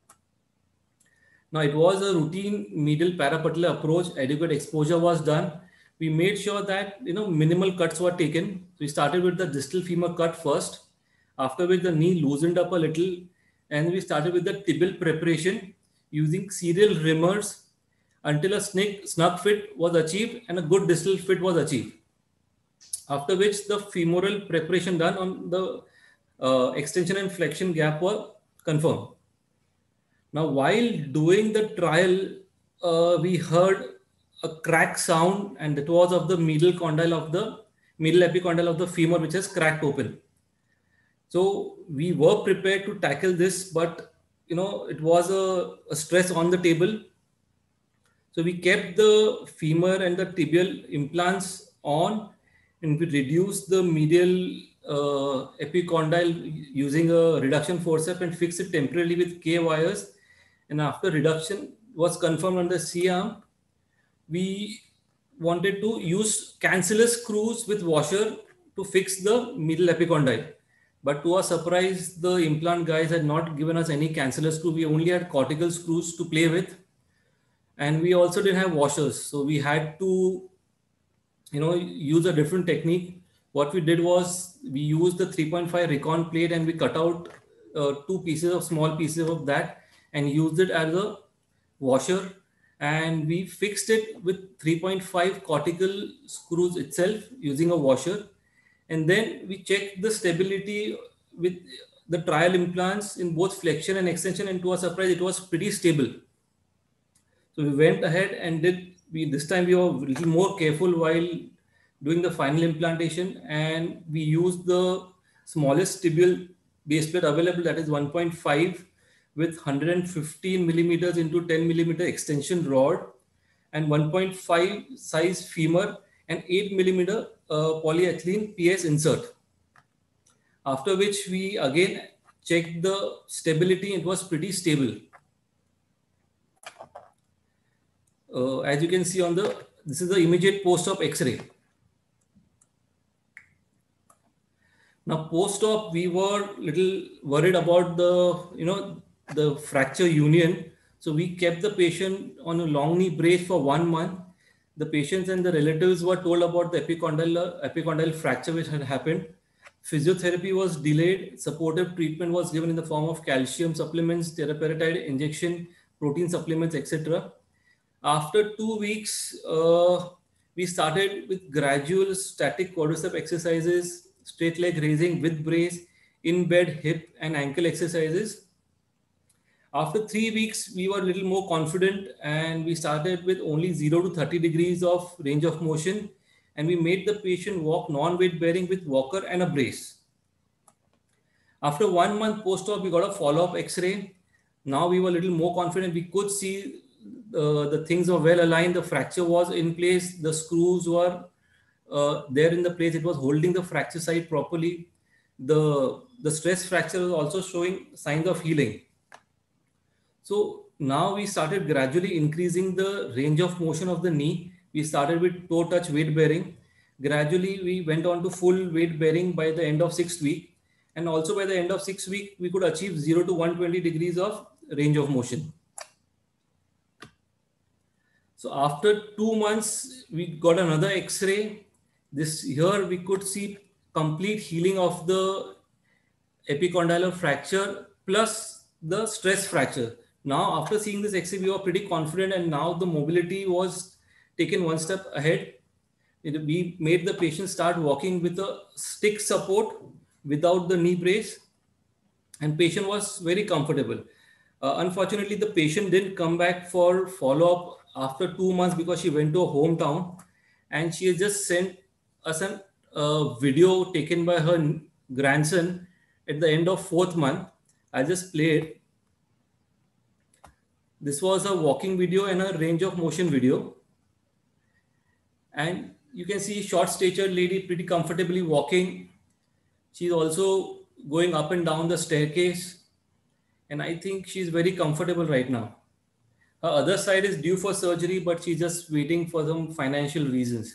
Now, it was a routine medial parapatellar approach. Adequate exposure was done. We made sure that, you know, minimal cuts were taken. We started with the distal femur cut first, after which the knee loosened up a little, and we started with the tibial preparation using serial rimmers until a snug, snug fit was achieved and a good distal fit was achieved. After which the femoral preparation done on the uh, extension and flexion gap were confirmed. Now, while doing the trial, uh, we heard a crack sound, and that was of the medial condyle of the middle epicondyle of the femur, which has cracked open. So we were prepared to tackle this, but you know, it was a, a stress on the table. So we kept the femur and the tibial implants on, and we reduced the medial uh, epicondyle using a reduction forceps and fixed it temporarily with K wires. And after reduction was confirmed on the C-arm, we wanted to use cancellous screws with washer to fix the middle epicondyle. But to our surprise, the implant guys had not given us any cancellous screw. We only had cortical screws to play with. And we also didn't have washers. So we had to, you know, use a different technique. What we did was we used the three point five recon plate, and we cut out uh, two pieces of small pieces of that and used it as a washer. And we fixed it with three point five cortical screws itself using a washer. And then we checked the stability with the trial implants in both flexion and extension. And to our surprise, it was pretty stable. So we went ahead and did, we, this time we were a little more careful while doing the final implantation. And we used the smallest tibial base plate available, that is one point five, with one hundred fifteen millimeters into ten millimeter extension rod, and one point five size femur, and eight millimeter uh, polyethylene P S insert. After which we again checked the stability. It was pretty stable. Uh, as you can see on the, this is the immediate post-op X-ray. Now, post-op, we were little worried about the, you know, the fracture union. So we kept the patient on a long knee brace for one month. The patients and the relatives were told about the epicondyle, epicondyle fracture which had happened. Physiotherapy was delayed. Supportive treatment was given in the form of calcium supplements, teriparatide injection, protein supplements, et cetera. After two weeks, uh, we started with gradual static quadricep exercises, straight leg raising with brace, in bed, hip and ankle exercises. After three weeks, we were a little more confident, and we started with only zero to thirty degrees of range of motion. And we made the patient walk non-weight bearing with walker and a brace. After one month post-op, we got a follow-up X-ray. Now we were a little more confident. We could see uh, the things were well aligned. The fracture was in place. The screws were uh, there in the place. It was holding the fracture site properly. The, the stress fracture was also showing signs of healing. So now we started gradually increasing the range of motion of the knee. We started with toe touch weight bearing. Gradually, we went on to full weight bearing by the end of sixth week. And also by the end of sixth week, we could achieve zero to one hundred twenty degrees of range of motion. So after two months, we got another X-ray. This here we could see complete healing of the epicondylar fracture plus the stress fracture. Now, after seeing this X-ray, we were pretty confident, and now the mobility was taken one step ahead. It, we made the patient start walking with a stick support without the knee brace, and patient was very comfortable. Uh, unfortunately, the patient didn't come back for follow-up after two months because she went to a hometown, and she has just sent us a uh, video taken by her grandson at the end of fourth month. I just played. This was a walking video and a range of motion video. And you can see short statured lady pretty comfortably walking. She's also going up and down the staircase. And I think she's very comfortable right now. Her other side is due for surgery, but she's just waiting for some financial reasons.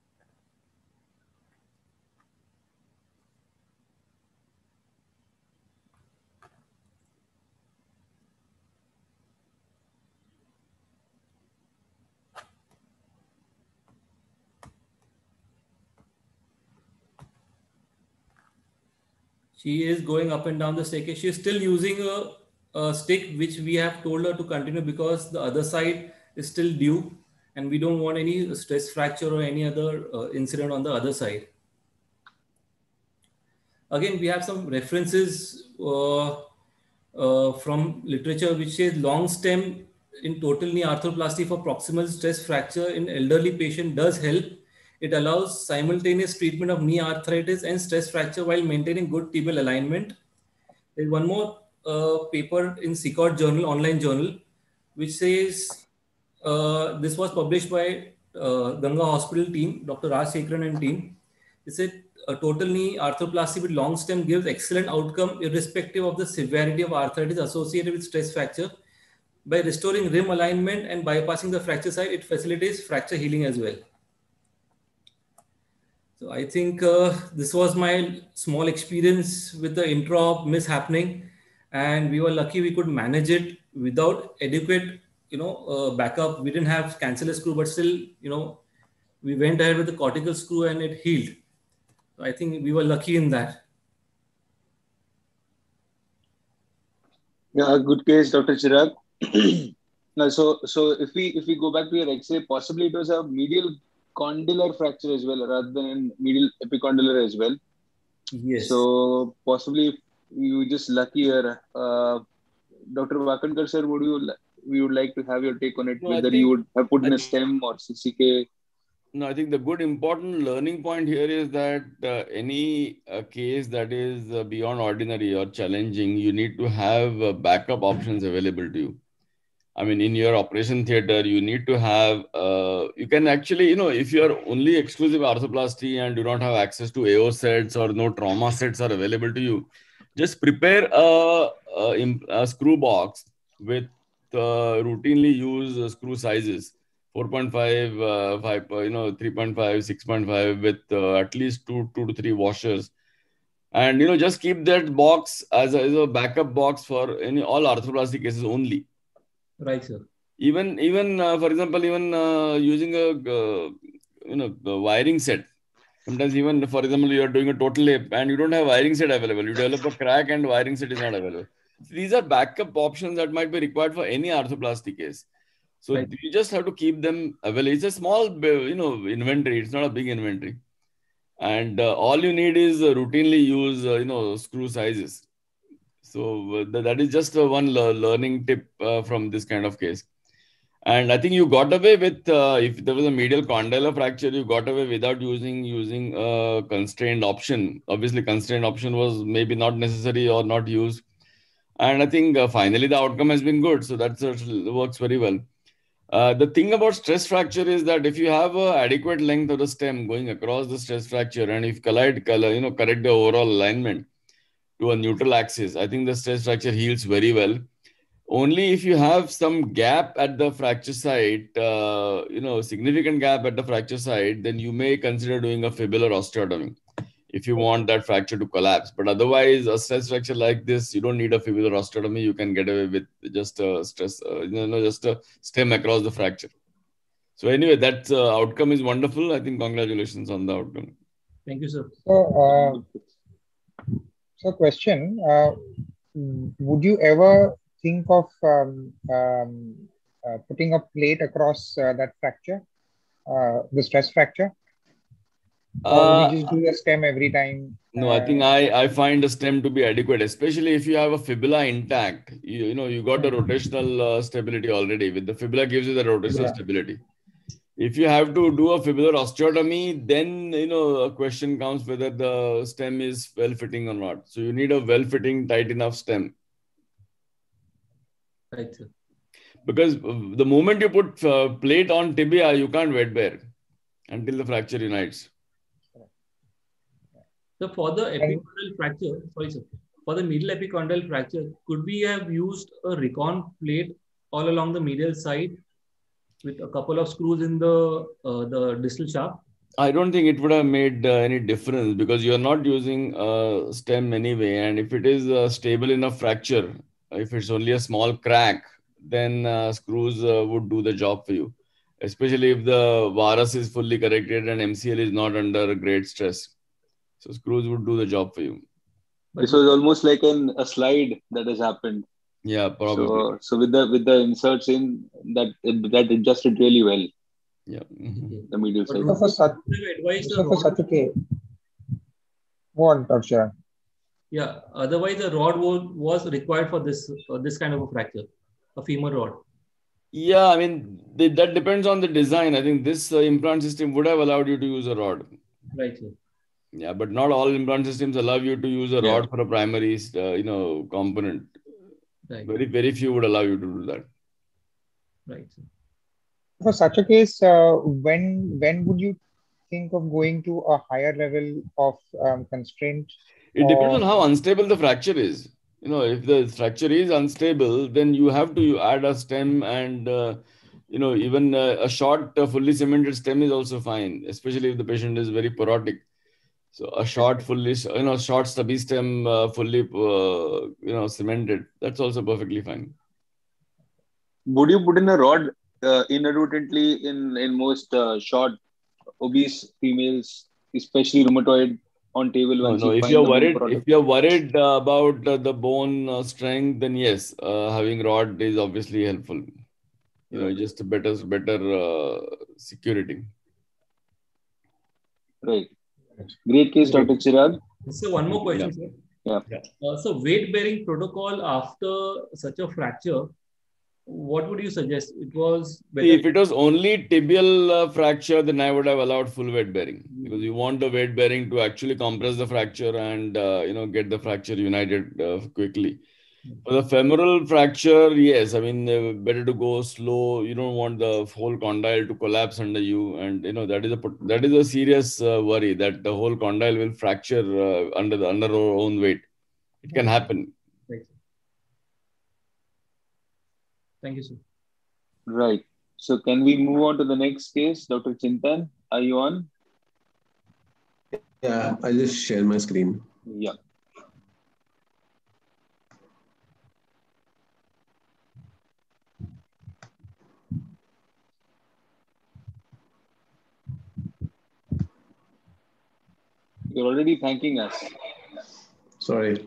She is going up and down the staircase. She is still using a, a stick, which we have told her to continue because the other side is still due and we don't want any stress fracture or any other uh, incident on the other side. Again, we have some references uh, uh, from literature which says long stem in total knee arthroplasty for proximal stress fracture in elderly patient does help. It allows simultaneous treatment of knee arthritis and stress fracture while maintaining good tibial alignment. There's one more uh, paper in Secord Journal, online journal, which says uh, this was published by uh, Ganga Hospital team, Doctor Raj Sekran and team. It said a total knee arthroplasty with long stem gives excellent outcome irrespective of the severity of arthritis associated with stress fracture. By restoring rim alignment and bypassing the fracture site, it facilitates fracture healing as well. So I think uh, this was my small experience with the intra-op miss happening, and we were lucky we could manage it without adequate, you know, uh, backup. We didn't have cancellous screw, but still, you know, we went ahead with the cortical screw and it healed. So I think we were lucky in that. Yeah, good case, Doctor Chirag. Now, so so if we if we go back to your X-ray, possibly it was a medial condylar fracture as well, rather than medial epicondylar as well. Yes. So possibly you were just lucky here. Uh, Doctor Wakankar sir, would you we would like to have your take on it? No, whether think, you would have put in I a stem or C C K? No, I think the good important learning point here is that uh, any uh, case that is uh, beyond ordinary or challenging, you need to have uh, backup options available to you. I mean, in your operation theater, you need to have, uh, you can actually, you know, if you're only exclusive arthroplasty and do not have access to A O sets or no trauma sets are available to you, just prepare a, a, a screw box with uh, routinely used uh, screw sizes, four point five, uh, five, uh, you know, three point five, six point five with uh, at least two, two to three washers. And, you know, just keep that box as a, as a backup box for any all arthroplasty cases only. Right, sir. Even, even uh, for example, even uh, using a, uh, you know, the wiring set. Sometimes even, for example, you are doing a total lip and you don't have wiring set available. You develop a crack and wiring set is not available. So these are backup options that might be required for any arthroplasty case. So right. You just have to keep them available. It's a small, you know, inventory. It's not a big inventory. And uh, all you need is uh, routinely use, uh, you know, screw sizes. So uh, that is just uh, one le learning tip uh, from this kind of case. And I think you got away with, uh, if there was a medial condylar fracture, you got away without using using a constrained option. Obviously, constrained option was maybe not necessary or not used. And I think uh, finally the outcome has been good. So that uh, works very well. Uh, the thing about stress fracture is that if you have an adequate length of the stem going across the stress fracture, and if collide, color, you know, correct the overall alignment to a neutral axis, I think the stress fracture heals very well. Only if you have some gap at the fracture site, uh, you know, significant gap at the fracture site, then you may consider doing a fibular osteotomy if you want that fracture to collapse. But otherwise, a stress fracture like this, you don't need a fibular osteotomy. You can get away with just a stress, uh, you know, just a stem across the fracture. So anyway, that uh, outcome is wonderful. I think congratulations on the outcome. Thank you, sir. So, uh, so question, uh, would you ever think of um, um, uh, putting a plate across uh, that fracture, uh, the stress fracture? Or Uh, would you just do a stem every time? No, I think I, I find the stem to be adequate, especially if you have a fibula intact. You, you know, you got the rotational uh, stability already. With the fibula gives you the rotational Yeah. stability. If you have to do a fibular osteotomy, then, you know, a question comes whether the stem is well-fitting or not. So you need a well-fitting, tight enough stem. Right, sir. Because the moment you put uh, plate on tibia, you can't wet bear until the fracture unites. So for the epicondyle fracture, sorry sir, for the medial epicondyle fracture, could we have used a recon plate all along the medial side with a couple of screws in the uh, the distal shaft? I don't think it would have made uh, any difference because you are not using a stem anyway. And if it is a stable enough fracture, if it's only a small crack, then uh, screws uh, would do the job for you, especially if the varus is fully corrected and M C L is not under great stress. So screws would do the job for you. This was almost like an, a slide that has happened. Yeah, probably. So, so with the with the inserts in, that that adjusted really well. Yeah. The medial side. So for such, so for such a case, what, Doctor? Yeah. Otherwise, a rod was, was required for this for this kind of a fracture, a femur rod. Yeah, I mean th that depends on the design. I think this uh, implant system would have allowed you to use a rod. Right, sir. Yeah, but not all implant systems allow you to use a Yeah. rod for a primary, uh, you know, component. Right. Very, very few would allow you to do that. Right, sir. For such a case, uh, when when would you think of going to a higher level of um, constraint? It depends on or- how unstable the fracture is. You know, if the fracture is unstable, then you have to add a stem and, uh, you know, even uh, a short, uh, fully cemented stem is also fine, especially if the patient is very porotic. So a short, fully, you know, short stubby stem, uh, fully, uh, you know, cemented, that's also perfectly fine. Would you put in a rod uh, inadvertently in in most uh, short, obese females, especially rheumatoid, on table No, once no. you If find you're the bone worried, product? if you're worried uh, about uh, the bone uh, strength, then yes, uh, having rod is obviously helpful. You know, just a better, better uh, security. Right. Great case, Doctor Chirag. So one more question, sir. Yeah. Uh, so weight bearing protocol after such a fracture, what would you suggest? It was better. See, if it was only tibial uh, fracture, then I would have allowed full weight bearing because you want the weight bearing to actually compress the fracture and uh, you know get the fracture united uh, quickly. For the femoral fracture, yes, I mean uh, better to go slow. You don't want the whole condyle to collapse under you, and you know that is a that is a serious uh, worry that the whole condyle will fracture uh, under the under our own weight. It can happen. Right. Thank you, sir. Right. So can we move on to the next case? Doctor Chintan, are you on? Yeah, I'll just share my screen. Yeah. You're already thanking us. Sorry.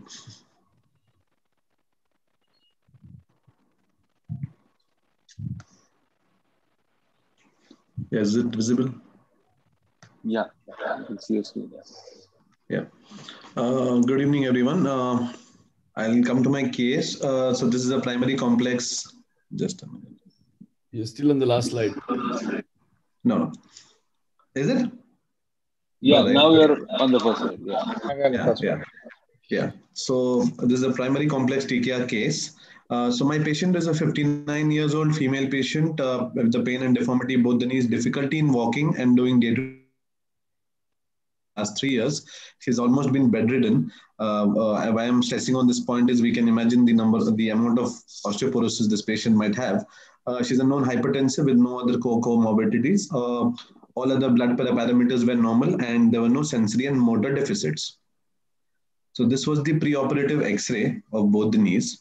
Yeah, is it visible? Yeah. I can see your screen. Yeah. Uh, good evening, everyone. Uh, I'll come to my case. Uh, so this is a primary complex. Just a minute. You're still on the last slide. No, no. Is it? Yeah, No, right. now you're on the first slide. Yeah. Maybe on the Yeah, first yeah. one. Yeah. So this is a primary complex T K R case. Uh, so my patient is a fifty-nine years old female patient uh, with the pain and deformity both the knees, difficulty in walking and doing day to last three years. She's almost been bedridden. Uh, uh, why I'm stressing on this point is we can imagine the number, the amount of osteoporosis this patient might have. Uh, she's a known hypertensive with no other co comorbidities. Uh, all other blood parameters were normal and there were no sensory and motor deficits. So this was the preoperative X-ray of both the knees.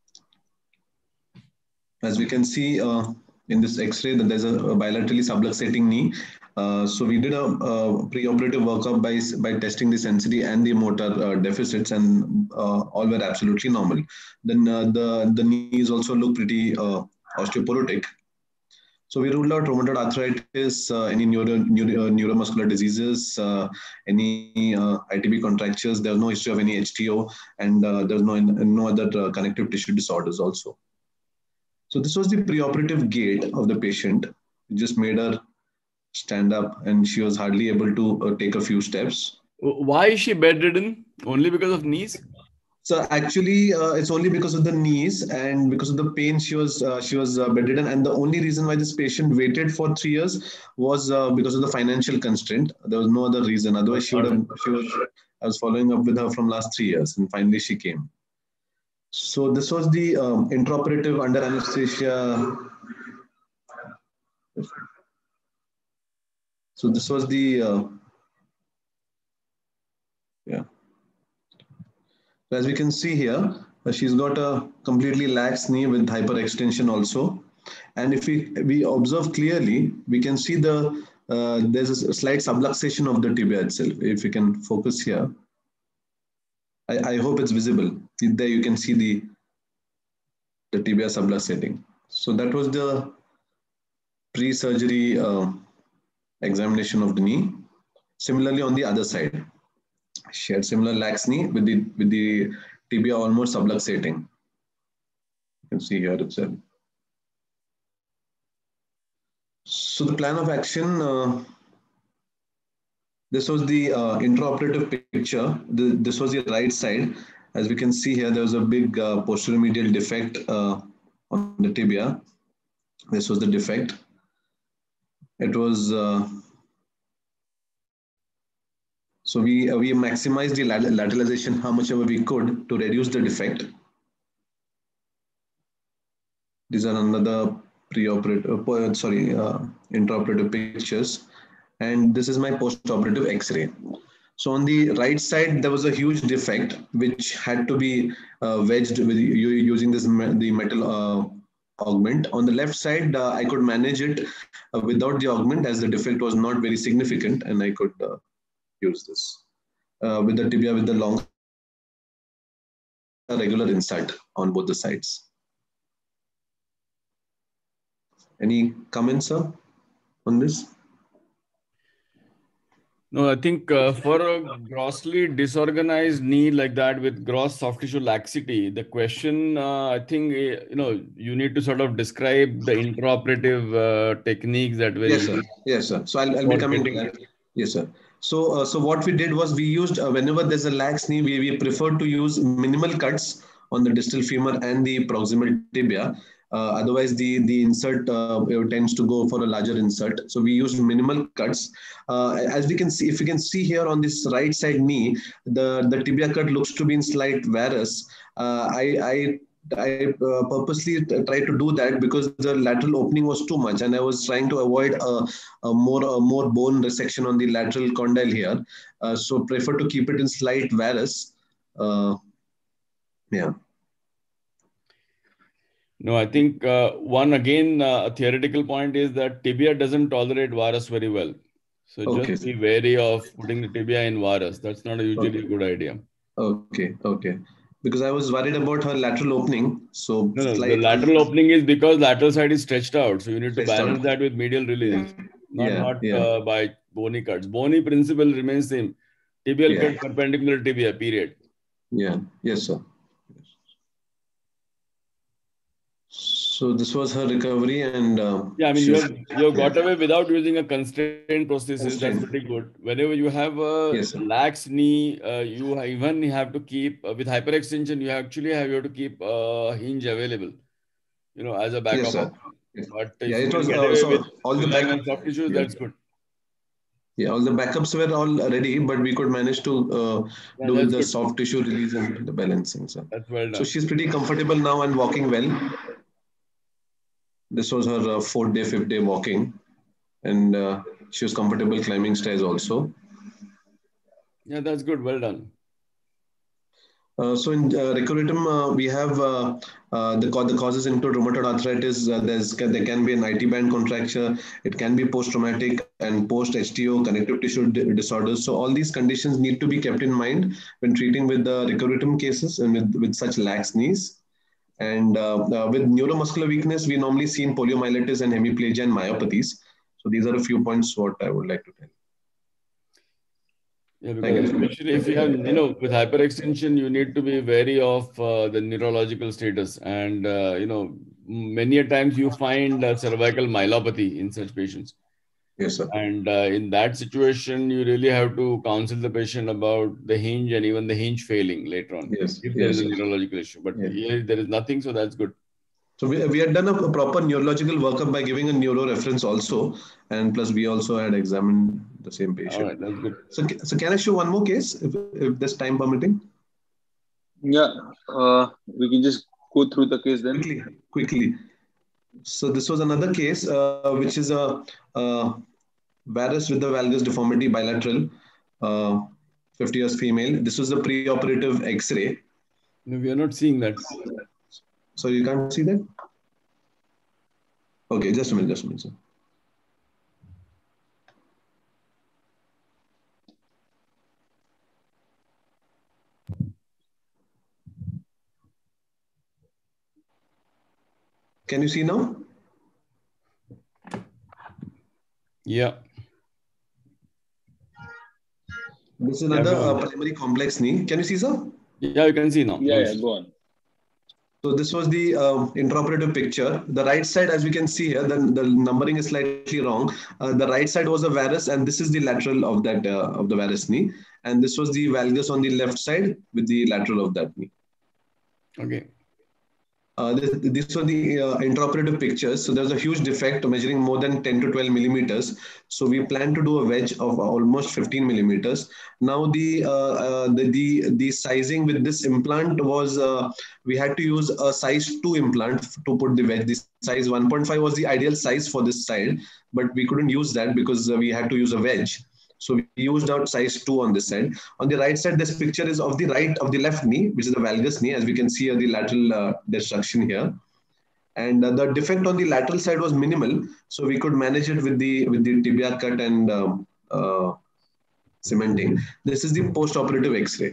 As we can see uh, in this X-ray that there's a, a bilaterally subluxating knee. Uh, so we did a, a preoperative workup by, by testing the sensory and the motor uh, deficits, and uh, all were absolutely normal. Then uh, the, the knees also look pretty uh, osteoporotic. So we ruled out rheumatoid arthritis, uh, any neuro, neuro, uh, neuromuscular diseases, uh, any uh, I T B contractures. There was no history of any H T O, and uh, there's no, no other uh, connective tissue disorders also. So this was the preoperative gait of the patient. It just made her stand up and she was hardly able to uh, take a few steps. Why is she bedridden? Only because of knees? So actually, uh, it's only because of the knees and because of the pain she was uh, she was uh, bedridden. And the only reason why this patient waited for three years was uh, because of the financial constraint. There was no other reason. Otherwise, she would have. She was. I was following up with her from last three years, and finally she came. So this was the um, intraoperative under anesthesia. So this was the uh, yeah. As we can see here, uh, she's got a completely lax knee with hyperextension also. And if we, we observe clearly, we can see the uh, there's a slight subluxation of the tibia itself. If we can focus here, I, I hope it's visible. There you can see the, the tibia subluxating. So that was the pre-surgery uh, examination of the knee. Similarly, on the other side, she had similar lax knee with the with the tibia almost subluxating. You can see here itself. So the plan of action. Uh, this was the uh, intraoperative picture. The, this was the right side. As we can see here, there was a big uh, posterior medial defect uh, on the tibia. This was the defect. It was. Uh, So we, uh, we maximized the lateralization how much ever we could to reduce the defect. These are another preoperative, uh, sorry, uh, intraoperative pictures. And this is my postoperative X-ray. So on the right side, there was a huge defect which had to be uh, wedged with using this the metal uh, augment. On the left side, uh, I could manage it uh, without the augment as the defect was not very significant, and I could uh, use this uh, with the tibia with the long regular insert on both the sides. Any comments, sir, on this? No, I think uh, for a grossly disorganized knee like that with gross soft tissue laxity, the question, uh, I think, uh, you know, you need to sort of describe the intraoperative uh, techniques that were Yes, used. sir. Yes, sir. So I'll, I'll be coming to that. Yes, sir. So, uh, so what we did was we used, uh, whenever there's a lax knee, we, we prefer to use minimal cuts on the distal femur and the proximal tibia. Uh, otherwise, the, the insert uh, tends to go for a larger insert. So we used minimal cuts. Uh, as we can see, if you can see here on this right side knee, the, the tibia cut looks to be in slight varus. Uh, I, I I uh, purposely tried to do that because the lateral opening was too much, and I was trying to avoid a, a more a more bone resection on the lateral condyle here. Uh, so prefer to keep it in slight varus. Uh, yeah. No, I think uh, one again uh, a theoretical point is that tibia doesn't tolerate varus very well. So Okay. just be wary of putting the tibia in varus. That's not a usually Okay. a good idea. Okay. Okay. Because I was worried about her lateral opening. So No, no, slight, the lateral opening is because lateral side is stretched out. So you need to Stretched balance out. that with medial release, not, Yeah, not yeah. Uh, by bony cuts. Bony principle remains same. Tibial Yeah. cut perpendicular to tibia, period. Yeah. Yes, sir. So this was her recovery, and uh, yeah, I mean, she you was- have you have got away without using a constrained prosthesis. Constrained. That's pretty good. Whenever you have a Yes, sir. lax knee, uh, you ha- even have to keep uh, with hyperextension. You actually have you have to keep a hinge available, you know, as a backup. Yes, sir. option. Yes. But Yeah, if it you was can get uh, away so with all the relying back. on soft tissues, Yeah. that's good. Yeah, all the backups were all ready, but we could manage to uh, Yeah, do that's the good. soft tissue release and the balancing. So, That's well done. so she's pretty comfortable now and walking well. This was her uh, fourth day, fifth day walking, and uh, she was comfortable climbing stairs also. Yeah, that's good. Well done. Uh, so in uh, recruitum, uh, we have uh, uh, the, the causes include rheumatoid arthritis. Uh, there's there can be an I T band contracture. It can be post-traumatic and post-H T O connective tissue disorders. So all these conditions need to be kept in mind when treating with the recruitum cases and with, with such lax knees. And uh, uh, with neuromuscular weakness, we normally see in poliomyelitis and hemiplegia and myopathies. So these are a few points what I would like to tell. Yeah, because especially if you have, you know, with hyperextension, you need to be wary of uh, the neurological status. And, uh, you know, many a times you find uh, cervical myelopathy in such patients. Yes, sir. And uh, in that situation, you really have to counsel the patient about the hinge and even the hinge failing later on. Yes, if there yes, is a yes. neurological issue. But Yeah. here there is nothing, so that's good. So we, we had done a proper neurological workup by giving a neuro reference also, and plus we also had examined the same patient. All right, that's good. So, so can I show one more case if, if there's time permitting? Yeah, uh, we can just go through the case then. Quickly, quickly. So this was another case, uh, which is a, a varus with the valgus deformity bilateral, uh, fifty years female. This was the pre-operative X-ray. No, we are not seeing that. So you can't see that? Okay, just a minute, just a minute, sir. Can you see now? Yeah. This is another yeah, uh, primary complex knee. Can you see, sir? Yeah, you can see now. Yeah, yeah, go on. So this was the uh, intraoperative picture. The right side, as we can see here, the, the numbering is slightly wrong. Uh, the right side was a varus, and this is the lateral of that uh, of the varus knee. And this was the valgus on the left side with the lateral of that knee. Okay. Uh, this, these were the uh, intraoperative pictures. So there's a huge defect measuring more than ten to twelve millimeters. So we plan to do a wedge of almost fifteen millimeters. Now the uh, uh, the, the the sizing with this implant was uh, we had to use a size two implant to put the wedge. The size one point five was the ideal size for this side, but we couldn't use that because we had to use a wedge. So we used out size two on this side. On the right side, this picture is of the right of the left knee, which is the valgus knee, as we can see here, the lateral uh, destruction here. And uh, the defect on the lateral side was minimal, so we could manage it with the with the tibia cut and um, uh, cementing. This is the post-operative X-ray.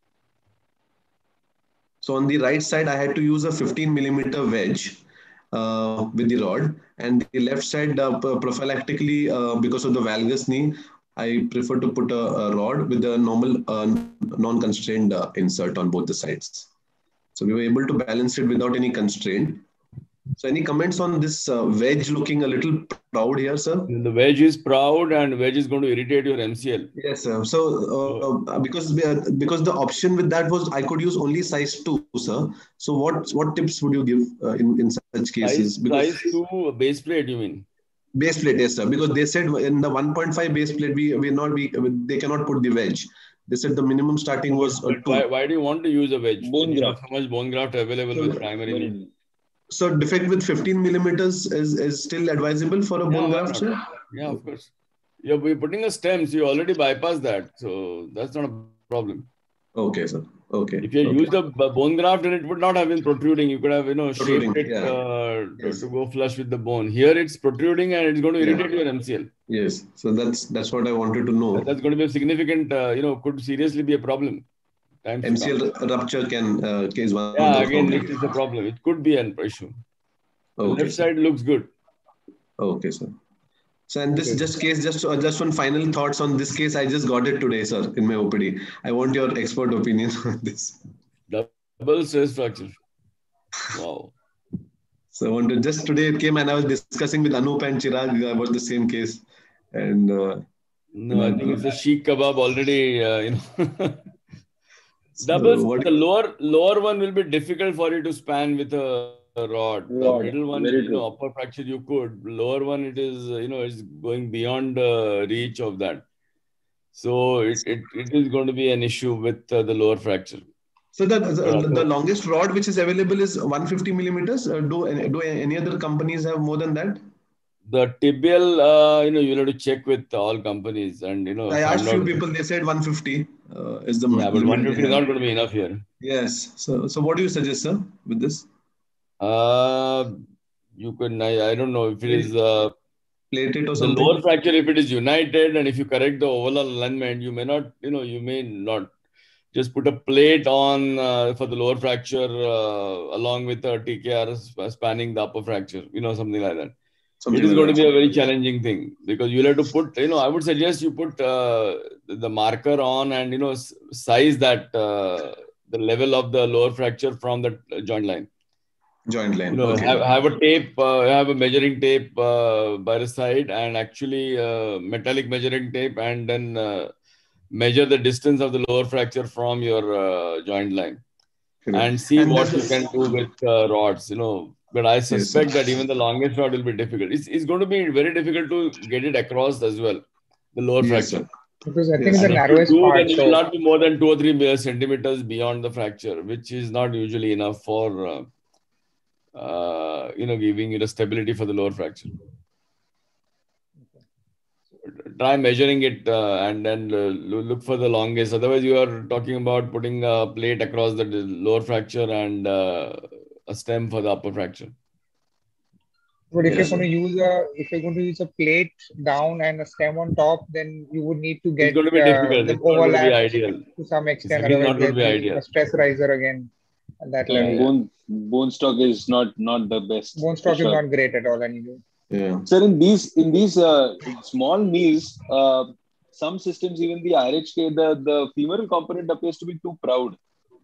So on the right side, I had to use a fifteen millimeter wedge uh, with the rod, and the left side uh, prophylactically uh, because of the valgus knee, I prefer to put a, a rod with a normal uh, non-constrained uh, insert on both the sides. So we were able to balance it without any constraint. So any comments on this uh, wedge looking a little proud here, sir? The wedge is proud and wedge is going to irritate your M C L. Yes, sir. So uh, because because the option with that was I could use only size two, sir. So what what tips would you give uh, in, in such cases? Size, because size two base plate, you mean? Base plate, yes, sir. Because they said in the one point five base plate, we we not we they cannot put the wedge. They said the minimum starting was uh, two. Why, why do you want to use a wedge? Bone graft. So much bone graft available So, with primary knee. So defect with fifteen millimeters is, is still advisable for a bone Yeah, graft, sir? Yeah, of course. You're putting a stem, so you already bypass that. So that's not a problem. Okay, sir. Okay. If you okay. used a bone graft, then it would not have been protruding. You could have, you know, Protruding, shaped it yeah. uh, Yes. to go flush with the bone. Here it's protruding and it's going to irritate Yeah. your M C L. Yes. So that's that's what I wanted to know. That's going to be a significant, uh, you know, could seriously be a problem. Times M C L rupture can uh, case one. Yeah, of the again, problem. this is the problem. It could be an issue. The Okay, left sir. side looks good. Okay, sir. So and this Okay. just case, just uh, just one final thoughts on this case. I just got it today, sir, in my O P D. I want your expert opinion on this. Double stress fracture. Wow. So So I wanted, just today it came and I was discussing with Anup and Chirag about the same case. And uh, no, I think it's a sheikh kebab already, uh, you know. so Doubles, what, the lower lower one will be difficult for you to span with a, a rod. The Rod, middle one, very you know, true. upper fracture you could. Lower one, it is, uh, you know, it's going beyond the reach of that. So it, it, it is going to be an issue with uh, the lower fracture. so the, the, Uh, the longest rod which is available is one hundred fifty millimeters. Uh, do, any- do any other companies have more than that? The tibial, uh, you know, you'll have to check with all companies and, you know, I find asked few out. people, they said one hundred fifty uh, is the Yeah, but limit one hundred fifty they is not have. going to be enough here. Yes. So, so what do you suggest, sir, with this? Uh, you can, I, I don't know if it is uh, Plate it or the something? lower fracture, if it is united and if you correct the overall alignment, you may not, you know, you may not just put a plate on uh, for the lower fracture uh, along with a T K R sp- spanning the upper fracture, you know, something like that. Something It is like going that. to be a very challenging thing because you'll have to put, you know, I would suggest you put uh, the marker on and, you know, s- size that uh, the level of the lower fracture from the joint line. Joint line. You know, Okay. have, have a tape, uh, have a measuring tape uh, by the side and actually uh, metallic measuring tape and then uh, measure the distance of the lower fracture from your uh, joint line Correct. and see And what does you the- can do with uh, rods, you know. But I Yes, sir. suspect that even the longest rod will be difficult. It's, it's going to be very difficult to get it across as well, the lower Yes, fracture. sir. Because I think Yes, it's the And if you narrowest do, part. then it will So not be more than two or three centimeters beyond the fracture, which is not usually enough for, uh, uh, you know, giving you the stability for the lower fracture. Try measuring it uh, and then uh, look for the longest. Otherwise, you are talking about putting a plate across the lower fracture and uh, a stem for the upper fracture. but if Yes, you're going sir. to use a if you're going to use a plate down and a stem on top, then you would need to It's get going to be uh, difficult. them It's not going to be overlapped ideal. to some It's extent. again Otherwise, not we going to have be to use ideal. a stress riser again at that And level. Yeah. bone bone stock is not not the best. Bone for stock is sure. not great at all anyway. Yeah. Sir, in these in these uh, small knees, uh, some systems, even the R H K, the the femoral component appears to be too proud,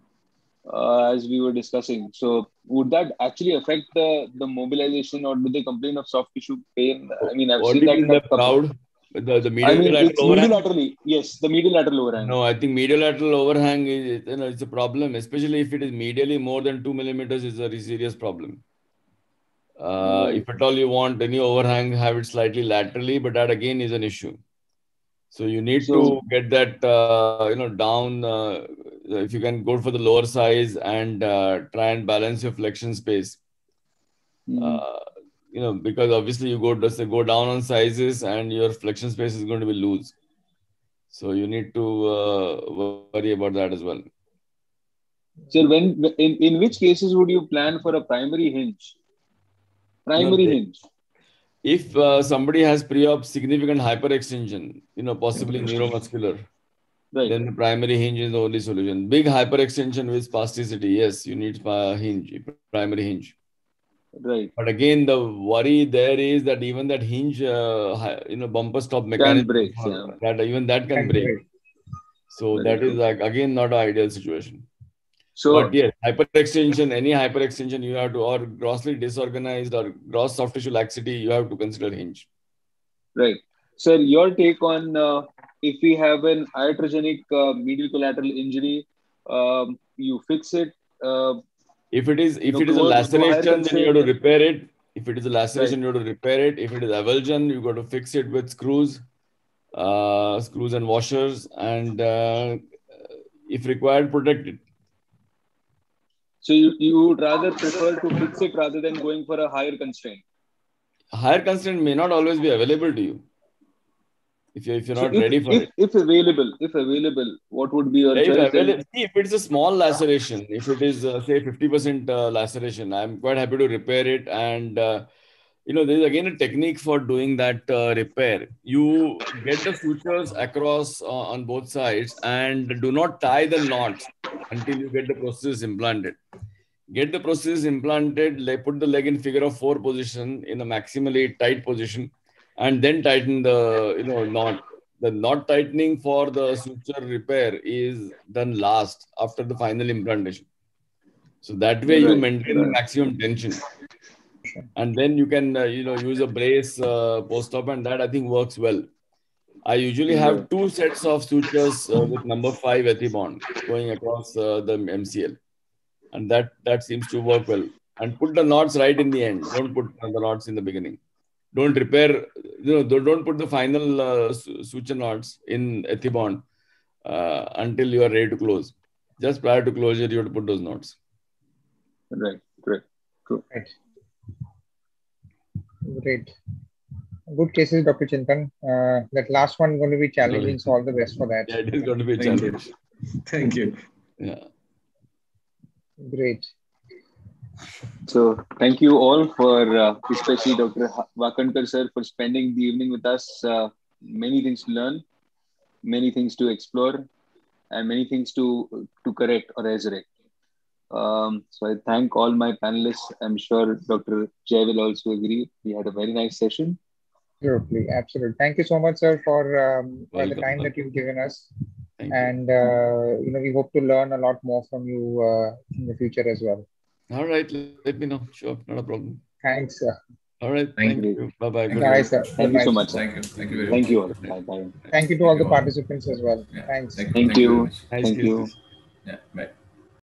uh, as we were discussing. So, would that actually affect the the mobilization, or do they complain of soft tissue pain? I mean, I've What seen do you that mean in a they're couple. proud? The, the I mean, medial it's lateral overhang? medilaterally. Yes, the medilateral overhang. No, I think medial lateral overhang is, you know, it's a problem, especially if it is medially more than two millimeters is a very serious problem. Uh, Right. if at all you want any overhang, have it slightly laterally, but that again is an issue. So you need So, to get that, uh, you know, down. Uh, if you can go for the lower size and uh, try and balance your flexion space. mhm. Uh, you know, because obviously you go just go down on sizes and your flexion space is going to be loose. So you need to uh, worry about that as well. Sir, when in, in which cases would you plan for a primary hinge? Primary they- hinge. If uh, somebody has pre-op significant hyperextension, you know, possibly neuromuscular, Right. then the primary hinge is the only solution. Big hyperextension with spasticity, yes, you need a hinge, primary hinge. Right. But again, the worry there is that even that hinge, uh, hi- you know, bumper stop mechanism, break, uh, yeah. that even that can Can break. break. So Very that is true. like again not an ideal situation. So, But yes, hyperextension, any hyperextension you have to, or grossly disorganized or gross soft tissue laxity, you have to consider hinge. right. Sir, your take on uh, if we have an iatrogenic uh, medial collateral injury, um, you fix it. Uh, If it is, you if know, it is a go, go higher laceration, then you have constraint. to repair it. If it is a laceration, Right. you have to repair it. If it is avulsion, you got to fix it with screws, uh, screws and washers, and uh, if required, protect it. So you, you would rather prefer to fix it rather than going for a higher constraint. Higher constraint may not always be available to you if you're, if you're So not if, ready for if, it. if available, if available, what would be your If, choice? available, And see, if it's a small laceration, if it is uh, say fifty percent uh, laceration, I'm quite happy to repair it. And uh, you know, there's again a technique for doing that uh, repair. You get the sutures across uh, on both sides and do not tie the knots until you get the prosthesis implanted. Get the prosthesis implanted, like, put the leg in figure of four position in a maximally tight position, and then tighten the, you know, knot. The knot tightening for the suture repair is done last after the final implantation. So that way you right, maintain the right. maximum tension. and then you can uh, you know use a brace uh, post-op, and that I think works well. I usually have two sets of sutures uh, with number five Ethibond going across uh, the M C L, and that that seems to work well. And put the knots right in the end. Don't put uh, the knots in the beginning. Don't repair, you know, don't put the final uh, suture knots in Ethibond uh, until you are ready to close. Just prior to closure, you have to put those knots. Right, great, true. Right. Great. Good cases, Doctor Chintan. Uh, that last one going to be challenging, so all the best for that. Yeah, it is going to be a Thank challenge. You. Thank you. Yeah. Great. So thank you all for, uh, especially Doctor Wakankar sir, for spending the evening with us. Uh, many things to learn, many things to explore, and many things to to correct or resurrect. Um, so I thank all my panelists. I'm sure Doctor Jay will also agree. We had a very nice session. Absolutely, absolutely. Thank you so much, sir, for, um, for the time that you've given us. Thank and uh, you know, we hope to learn a lot more from you uh, in the future as well. All right, let me know. Sure, not a problem. Thanks, sir. All right, thank, thank you. you. Bye bye. Bye, sir. Thank you so much. Thank you. Thank you very thank much. You all. Bye bye. Thank you to all the participants as well. Yeah. Thanks. Thank, thank you. Nice Thank you. cases. Yeah. Bye.